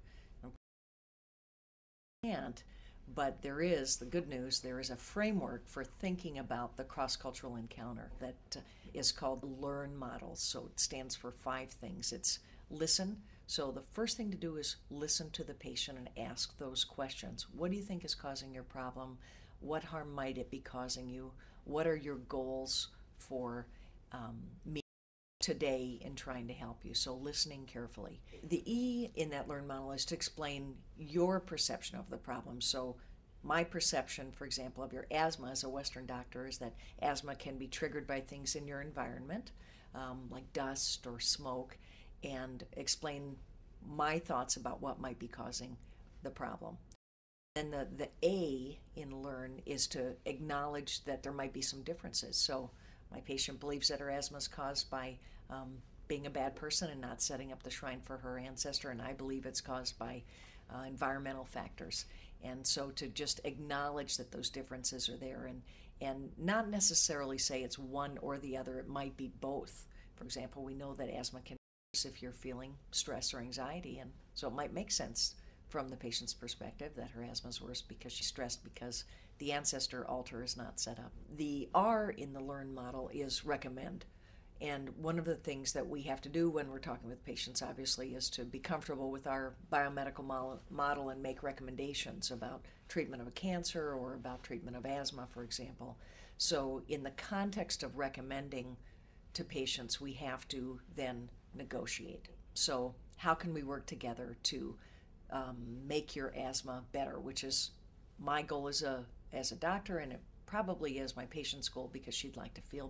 Can't, but there is, the good news, there is a framework for thinking about the cross-cultural encounter that is called LEARN models. So it stands for 5 things. It's listen. So the first thing to do is listen to the patient and ask those questions. What do you think is causing your problem? What harm might it be causing you? What are your goals for me today in trying to help you? So listening carefully. The E in that LEARN model is to explain your perception of the problem. So my perception, for example, of your asthma as a Western doctor is that asthma can be triggered by things in your environment, like dust or smoke, and explain my thoughts about what might be causing the problem. And the A in LEARN is to acknowledge that there might be some differences. So my patient believes that her asthma is caused by being a bad person and not setting up the shrine for her ancestor, and I believe it's caused by environmental factors. And so to just acknowledge that those differences are there, and not necessarily say it's one or the other, it might be both. For example, we know that asthma can be worse if you're feeling stress or anxiety, and so it might make sense from the patient's perspective that her asthma is worse because she's stressed because the ancestor altar is not set up. The R in the LEARN model is recommend. And one of the things that we have to do when we're talking with patients, obviously, is to be comfortable with our biomedical model and make recommendations about treatment of a cancer or about treatment of asthma, for example. So in the context of recommending to patients, we have to then negotiate. So how can we work together to make your asthma better, which is my goal as a doctor, and it probably is my patient's goal because she'd like to feel better.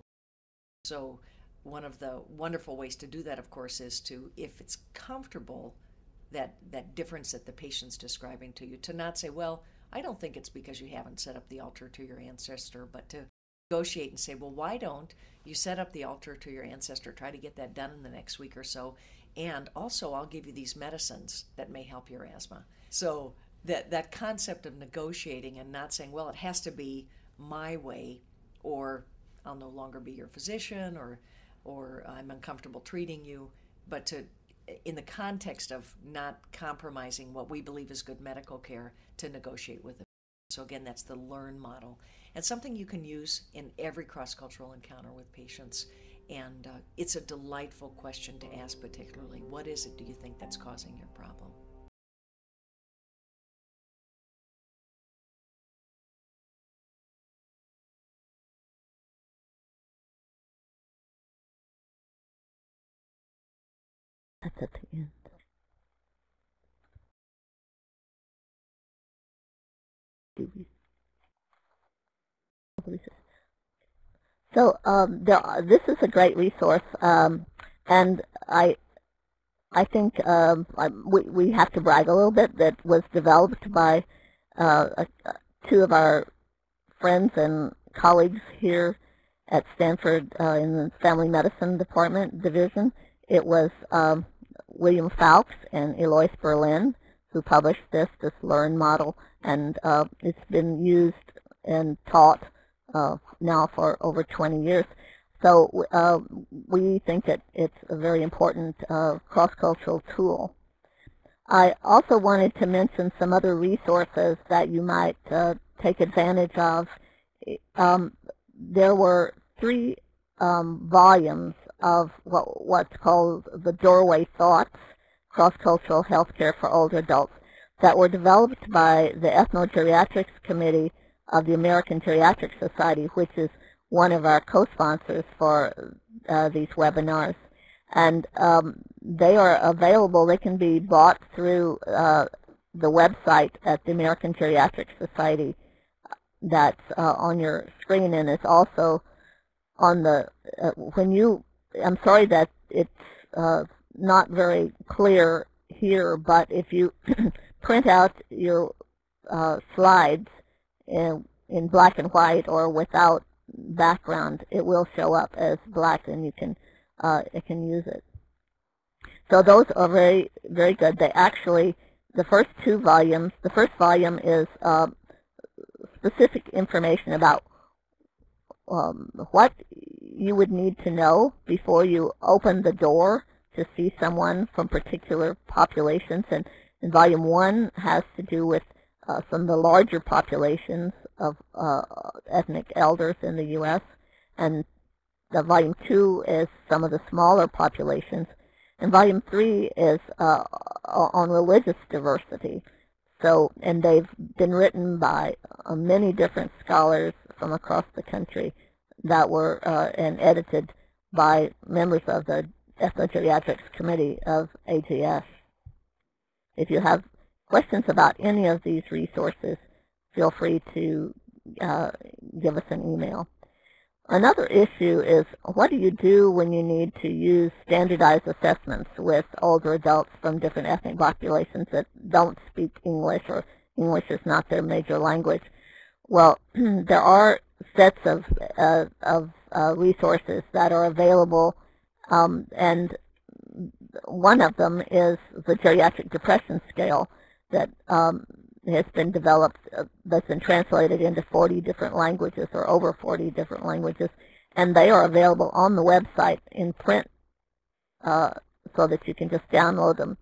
So one of the wonderful ways to do that, of course, is to, if it's comfortable, that difference that the patient's describing to you, to not say, well, I don't think it's because you haven't set up the altar to your ancestor, but to negotiate and say, well, why don't you set up the altar to your ancestor, try to get that done in the next week or so, and also I'll give you these medicines that may help your asthma. So that concept of negotiating and not saying, well, it has to be my way, or I'll no longer be your physician, or I'm uncomfortable treating you, but to in the context of not compromising what we believe is good medical care, to negotiate with them. So again, that's the learn model. And something you can use in every cross-cultural encounter with patients. And it's a delightful question to ask, particularly, what is it do you think that's causing your problem? That's at the end. So this is a great resource, and I think we have to brag a little bit that was developed by two of our friends and colleagues here at Stanford in the Family Medicine Department division. It was William Fowkes and Eloise Berlin who published this Learn model, and it's been used and taught now for over 20 years. So we think that it's a very important cross-cultural tool. I also wanted to mention some other resources that you might take advantage of. There were 3 volumes of what's called the Doorway Thoughts, Cross-Cultural Healthcare for Older Adults, that were developed by the Ethnogeriatrics Committee of the American Geriatric Society, which is one of our co-sponsors for these webinars. And they are available. They can be bought through the website at the American Geriatric Society that's on your screen, and it's also on the, I'm sorry that it's not very clear here, but if you print out your slides in black and white or without background, it will show up as black, and you can use it. So those are very, very good. They actually, the first 2 volumes, the first volume is specific information about what you would need to know before you open the door to see someone from particular populations, and volume 1 has to do with some of the larger populations of ethnic elders in the U.S., and the volume 2 is some of the smaller populations, and volume 3 is on religious diversity. So, and they've been written by many different scholars from across the country that were and edited by members of the Ethnogeriatrics Committee of AGS. If you have questions about any of these resources, feel free to give us an email. Another issue is, what do you do when you need to use standardized assessments with older adults from different ethnic populations that don't speak English, or English is not their major language? Well, there are sets of resources that are available, and one of them is the Geriatric Depression Scale that has been developed, that's been translated into 40 different languages, or over 40 different languages, and they are available on the website in print, so that you can just download them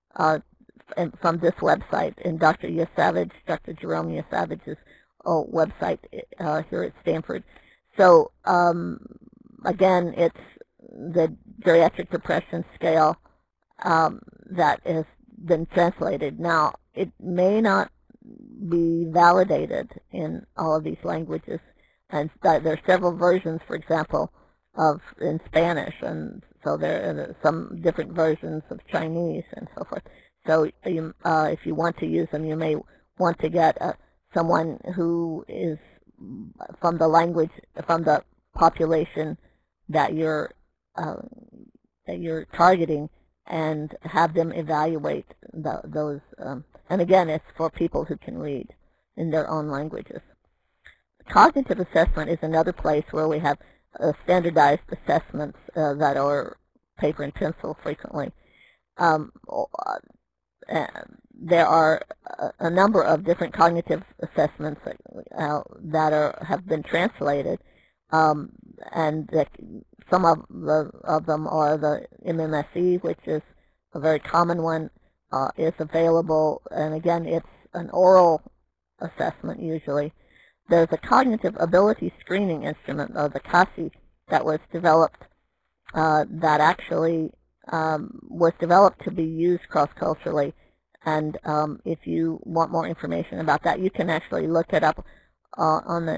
from this website, in Dr. Jerome Yesavage's website here at Stanford. So again, it's the Geriatric Depression Scale that has been translated. Now, it may not be validated in all of these languages, and there are several versions, for example, in Spanish, and so there are some different versions of Chinese and so forth. So if you want to use them, you may want to get someone who is from the language, from the population that you're targeting, and have them evaluate those. And again, it's for people who can read in their own languages. Cognitive assessment is another place where we have standardized assessments that are paper and pencil frequently. There are a number of different cognitive assessments that have been translated, and that some of them are the MMSE, which is a very common one, is available, and again, it's an oral assessment usually. There's a cognitive ability screening instrument, the CASI, that was developed, that actually was developed to be used cross-culturally. And if you want more information about that, you can actually look it up on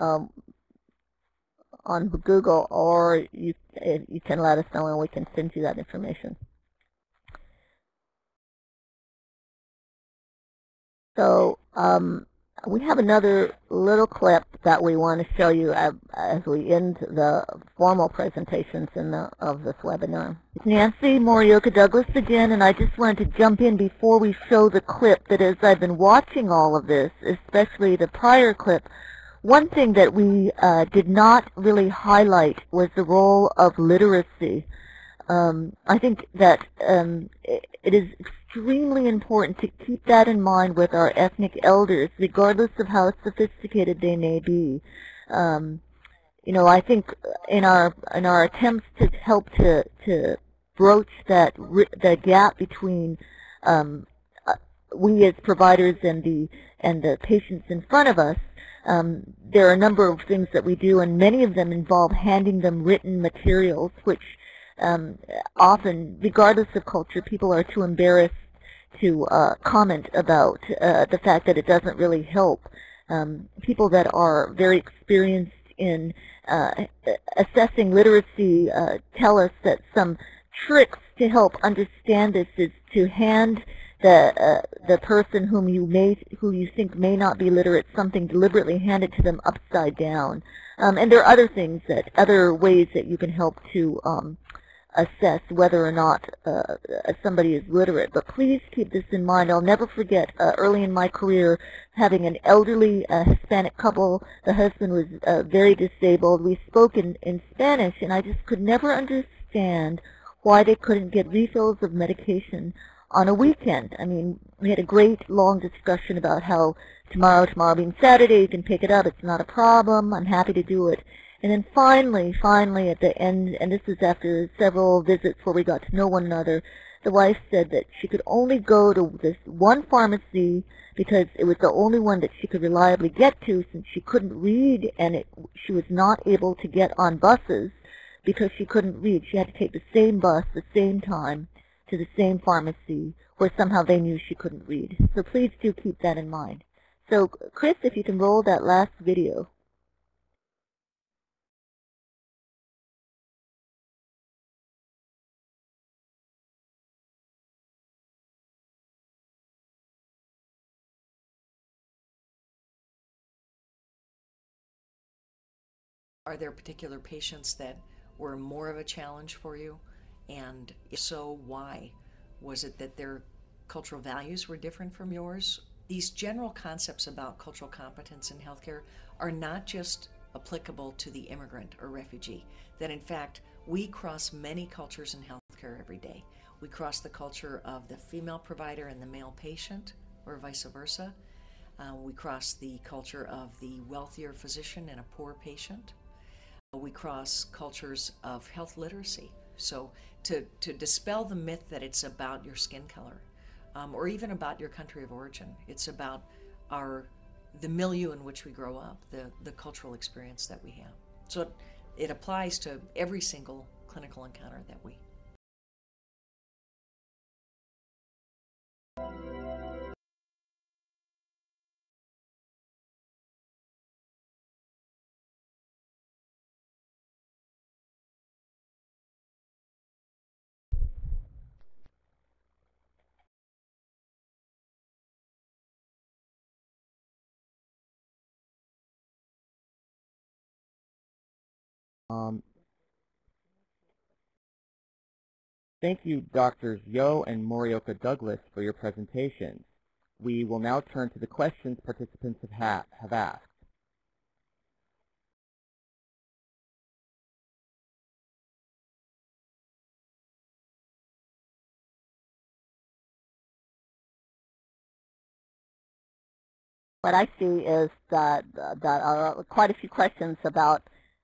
Google, or you can let us know and we can send you that information. So we have another little clip that we want to show you as we end the formal presentations of this webinar. It's Nancy Morioka-Douglas again, and I just wanted to jump in before we show the clip that as I've been watching all of this, especially the prior clip, one thing that we did not really highlight was the role of literacy. I think that it is extremely important to keep that in mind with our ethnic elders, regardless of how sophisticated they may be. You know, I think in our attempts to help to broach the gap between we as providers and the patients in front of us, there are a number of things that we do, and many of them involve handing them written materials, which often, regardless of culture, people are too embarrassed to comment about the fact that it doesn't really help. People that are very experienced in assessing literacy tell us that some tricks to help understand this is to hand the person who you think may not be literate something, deliberately hand it to them upside down. And there are other ways that you can help to assess whether or not somebody is literate. But please keep this in mind. I'll never forget early in my career having an elderly Hispanic couple. The husband was very disabled. We spoke in Spanish, and I just could never understand why they couldn't get refills of medication on a weekend. I mean, we had a great long discussion about how tomorrow being Saturday, you can pick it up. It's not a problem. I'm happy to do it. And then finally at the end, and this is after several visits where we got to know one another, the wife said that she could only go to this one pharmacy because it was the only one that she could reliably get to, since she couldn't read, and she was not able to get on buses because she couldn't read. She had to take the same bus, the same time, to the same pharmacy, where somehow they knew she couldn't read. So please do keep that in mind. So Chris, if you can roll that last video. Are there particular patients that were more of a challenge for you? And if so, why? Was it that their cultural values were different from yours? These general concepts about cultural competence in healthcare are not just applicable to the immigrant or refugee, that in fact we cross many cultures in healthcare every day. We cross the culture of the female provider and the male patient, or vice versa. We cross the culture of the wealthier physician and a poor patient. We cross cultures of health literacy. So to dispel the myth that it's about your skin color, or even about your country of origin, it's about the milieu in which we grow up, the cultural experience that we have. So it applies to every single clinical encounter that we. Thank you, Drs. Yeo and Morioka-Douglas, for your presentations. We will now turn to the questions participants have asked. What I see is that are quite a few questions about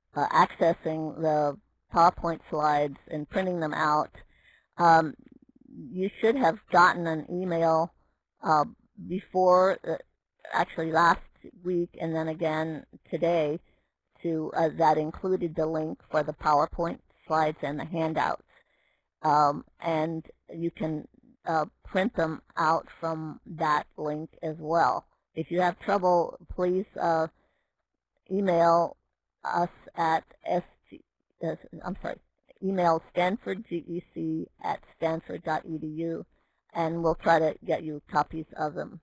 accessing the PowerPoint slides and printing them out. you should have gotten an email before, actually last week and then again today, that included the link for the PowerPoint slides and the handouts. And you can print them out from that link as well. If you have trouble, please email us at email stanfordgec@stanford.edu, and we'll try to get you copies of them.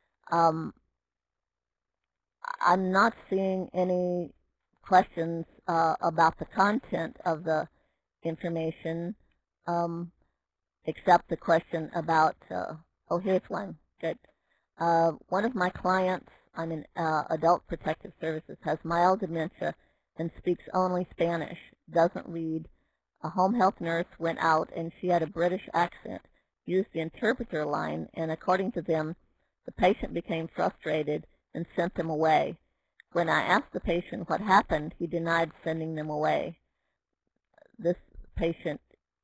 I'm not seeing any questions about the content of the information, except the question about, oh, here's one. Good. One of my clients, I'm in Adult Protective Services, has mild dementia and speaks only Spanish, doesn't read. A home health nurse went out and she had a British accent, used the interpreter line, and according to them, the patient became frustrated and sent them away. When I asked the patient what happened, he denied sending them away. This patient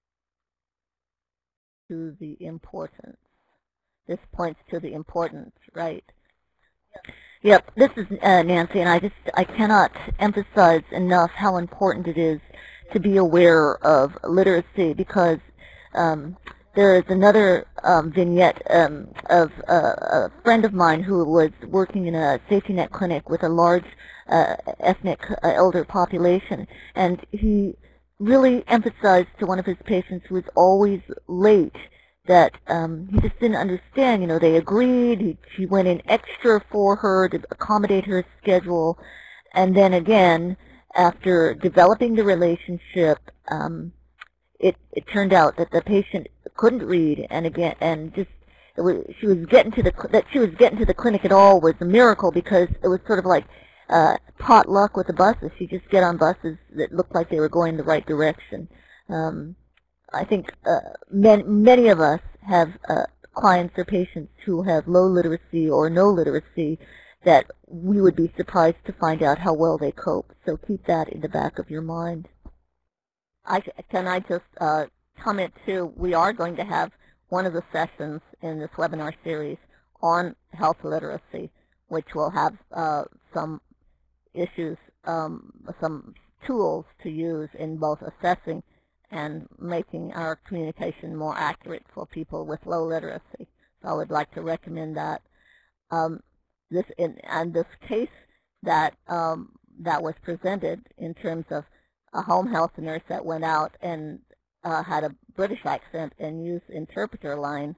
to the importance. This points to the importance, right? Yep, this is Nancy, and I cannot emphasize enough how important it is to be aware of literacy, because there is another vignette of a friend of mine who was working in a safety net clinic with a large ethnic elder population, and he really emphasized to one of his patients who was always late that he just didn't understand. You know, they agreed, he went in extra for her to accommodate her schedule, and then again, after developing the relationship, it turned out that the patient couldn't read, and again, and just she was getting to the clinic at all was a miracle, because it was sort of like potluck with the buses. She'd just get on buses that looked like they were going the right direction. I think many of us have clients or patients who have low literacy or no literacy that we would be surprised to find out how well they cope. So keep that in the back of your mind. Can I just comment too, we are going to have one of the sessions in this webinar series on health literacy, which will have some issues, some tools to use in both assessing and making our communication more accurate for people with low literacy. So I would like to recommend that. This case that that was presented in terms of a home health nurse that went out and had a British accent and used interpreter line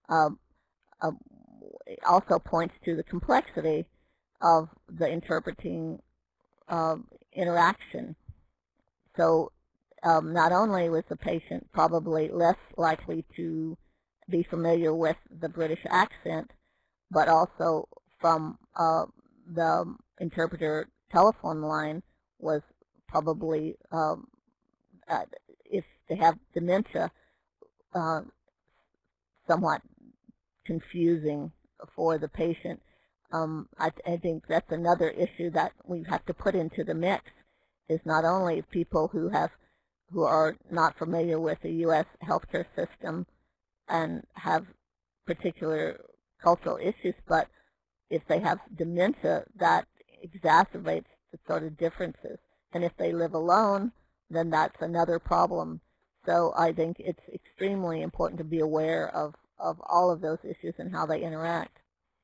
also points to the complexity of the interpreting interaction. So not only was the patient probably less likely to be familiar with the British accent, but also from the interpreter telephone line was probably, if they have dementia, somewhat confusing for the patient. I think that's another issue that we have to put into the mix, is not only people who are not familiar with the U.S. healthcare system and have particular cultural issues, but if they have dementia, that exacerbates the sort of differences. And if they live alone, then that's another problem. So I think it's extremely important to be aware of all of those issues and how they interact.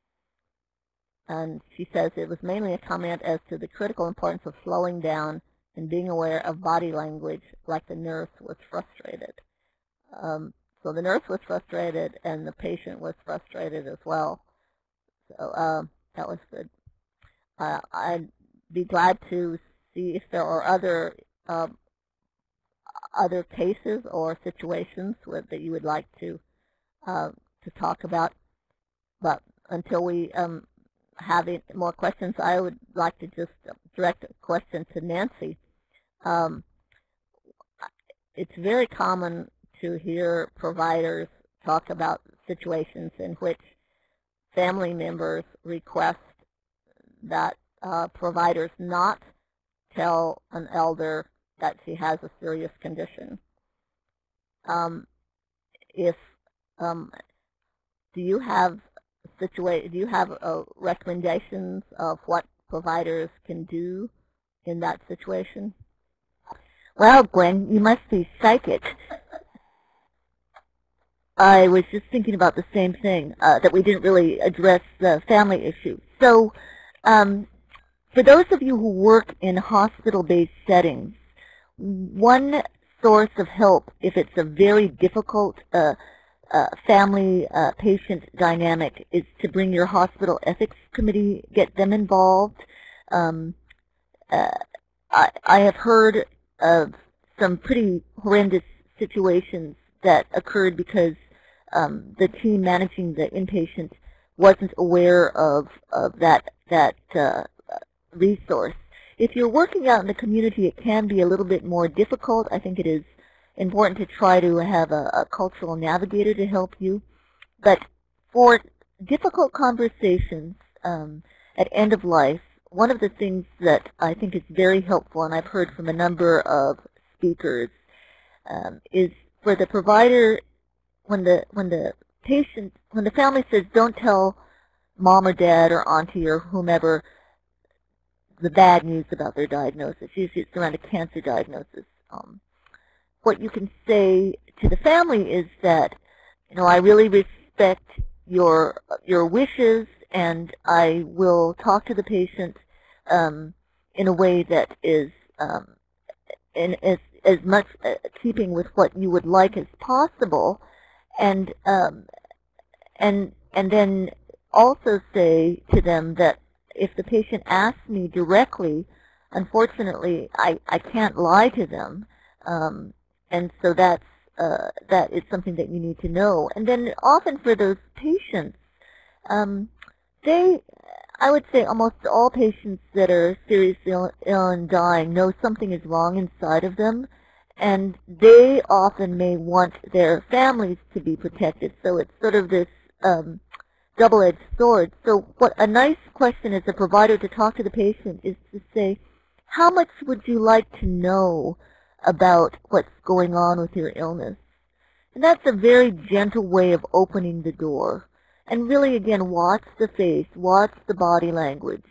And she says it was mainly a comment as to the critical importance of slowing down and being aware of body language, like the nurse was frustrated. So the nurse was frustrated and the patient was frustrated as well. So that was good. I'd be glad to see if there are other cases or situations that you would like to talk about. But until we have more questions, I would like to just direct a question to Nancy. It's very common to hear providers talk about situations in which family members request that providers not tell an elder that she has a serious condition. If Do you have recommendations of what providers can do in that situation? Well, Gwen, you must be psychic. I was just thinking about the same thing, that we didn't really address the family issue. So, for those of you who work in hospital-based settings, one source of help, if it's a very difficult family-patient dynamic, is to bring your hospital ethics committee, get them involved. I have heard of some pretty horrendous situations that occurred because the team managing the inpatient wasn't aware of that resource. If you're working out in the community, it can be a little bit more difficult. I think it is important to try to have a cultural navigator to help you. But for difficult conversations at end of life, one of the things that I think is very helpful, and I've heard from a number of speakers, is for the provider, when the family says, don't tell mom or dad or auntie or whomever the bad news about their diagnosis. Usually it's around a cancer diagnosis. What you can say to the family is that, I really respect your wishes, and I will talk to the patient in a way that is in as much keeping with what you would like as possible, and then also say to them that if the patient asks me directly, unfortunately, I can't lie to them, and so that is something that you need to know. And then often for those patients, I would say almost all patients that are seriously ill and dying know something is wrong inside of them, and they often may want their families to be protected. So it's sort of this double-edged sword. So what a nice question as a provider to talk to the patient is to say, how much would you like to know about what's going on with your illness? And that's a very gentle way of opening the door. And really, again, watch the face, watch the body language.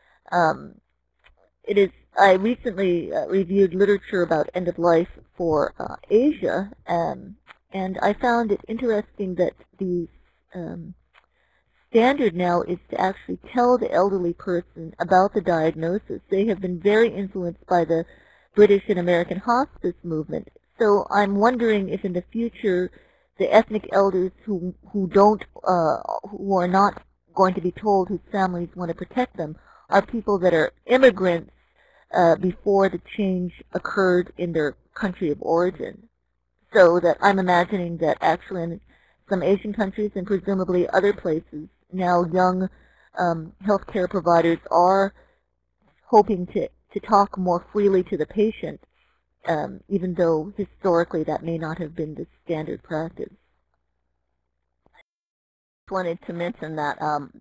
I recently reviewed literature about end of life for Asia, and I found it interesting that the standard now is to actually tell the elderly person about the diagnosis. They have been very influenced by the British and American hospice movement. So I'm wondering if in the future the ethnic elders who are not going to be told whose families want to protect them are people that are immigrants before the change occurred in their country of origin. So that I'm imagining that actually in some Asian countries and presumably other places, now young healthcare providers are hoping to talk more freely to the patient, even though historically that may not have been the standard practice. I wanted to mention that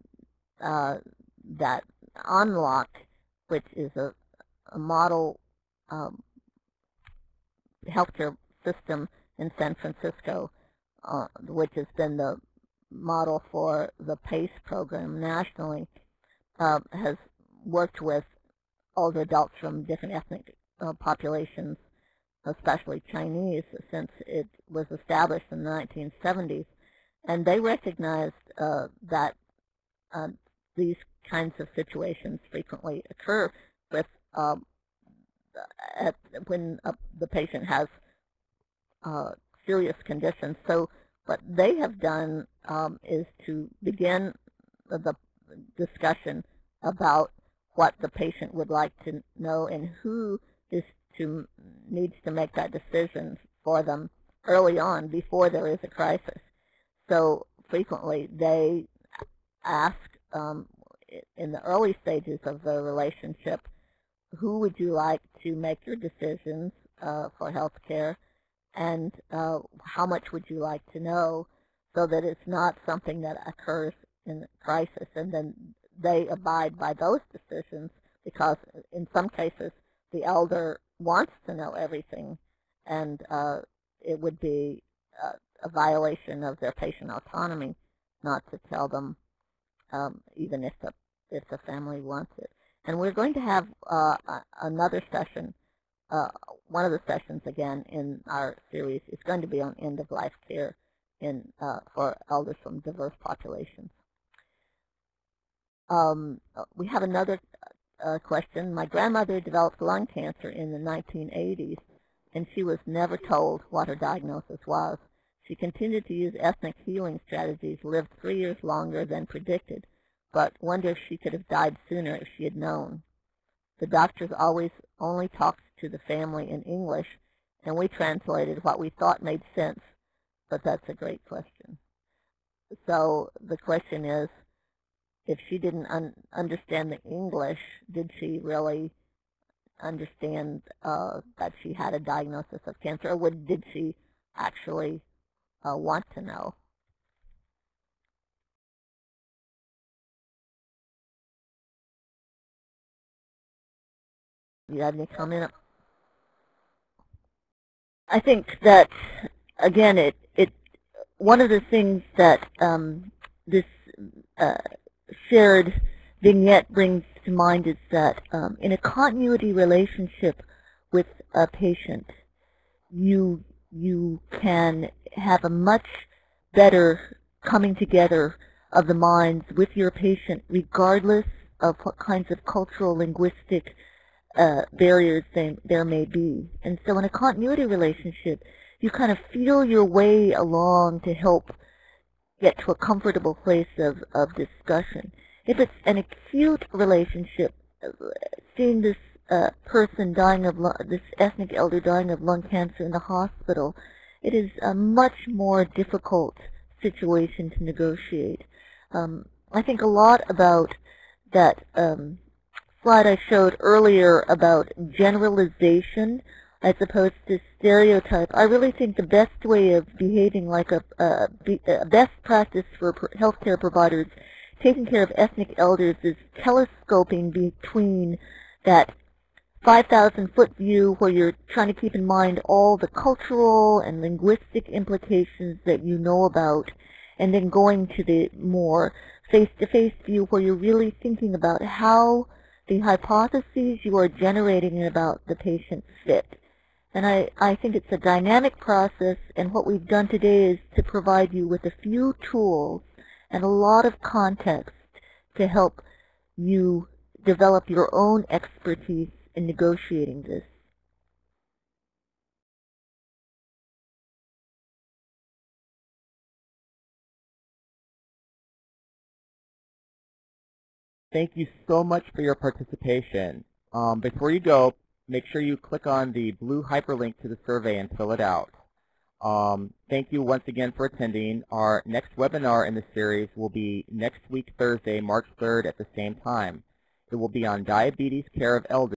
that Unlocked, which is a model healthcare system in San Francisco, which has been the model for the PACE program nationally, has worked with older adults from different ethnic populations, especially Chinese, since it was established in the 1970s. And they recognized that these kinds of situations frequently occur with when the patient has serious conditions. So what they have done is to begin the discussion about what the patient would like to know and who needs to make that decision for them early on before there is a crisis. So frequently they ask in the early stages of the relationship, who would you like to make your decisions for health care, and how much would you like to know, so that it's not something that occurs in a crisis, and then they abide by those decisions, because in some cases the elder wants to know everything, and it would be a violation of their patient autonomy not to tell them, even if the family wants it. And we're going to have another session. One of the sessions again in our series is going to be on end-of-life care for elders from diverse populations. We have another question. My grandmother developed lung cancer in the 1980s, and she was never told what her diagnosis was. She continued to use ethnic healing strategies, lived 3 years longer than predicted, but wonder if she could have died sooner if she had known. The doctors always only talked to the family in English, and we translated what we thought made sense, but that's a great question. So the question is, if she didn't understand the English, did she really understand that she had a diagnosis of cancer, or did she actually want to know? Do you have any comment? I think that, again, one of the things that this shared vignette brings to mind is that in a continuity relationship with a patient, you can have a much better coming together of the minds with your patient, regardless of what kinds of cultural, linguistic barriers there may be. And so in a continuity relationship, you kind of feel your way along to help get to a comfortable place of discussion. If it's an acute relationship, seeing this person dying of this ethnic elder dying of lung cancer in the hospital, it is a much more difficult situation to negotiate. I think a lot about that slide I showed earlier about generalization as opposed to stereotype. I really think the best way of behaving like a best practice for healthcare providers taking care of ethnic elders is telescoping between that 5,000-foot view where you're trying to keep in mind all the cultural and linguistic implications that you know about, and then going to the more face-to-face view where you're really thinking about how the hypotheses you are generating about the patient fit. And I think it's a dynamic process, and what we've done today is to provide you with a few tools and a lot of context to help you develop your own expertise in negotiating this. Thank you so much for your participation. Before you go, make sure you click on the blue hyperlink to the survey and fill it out. Thank you once again for attending. Our next webinar in the series will be next week, Thursday, March 3rd at the same time. It will be on diabetes care of elders.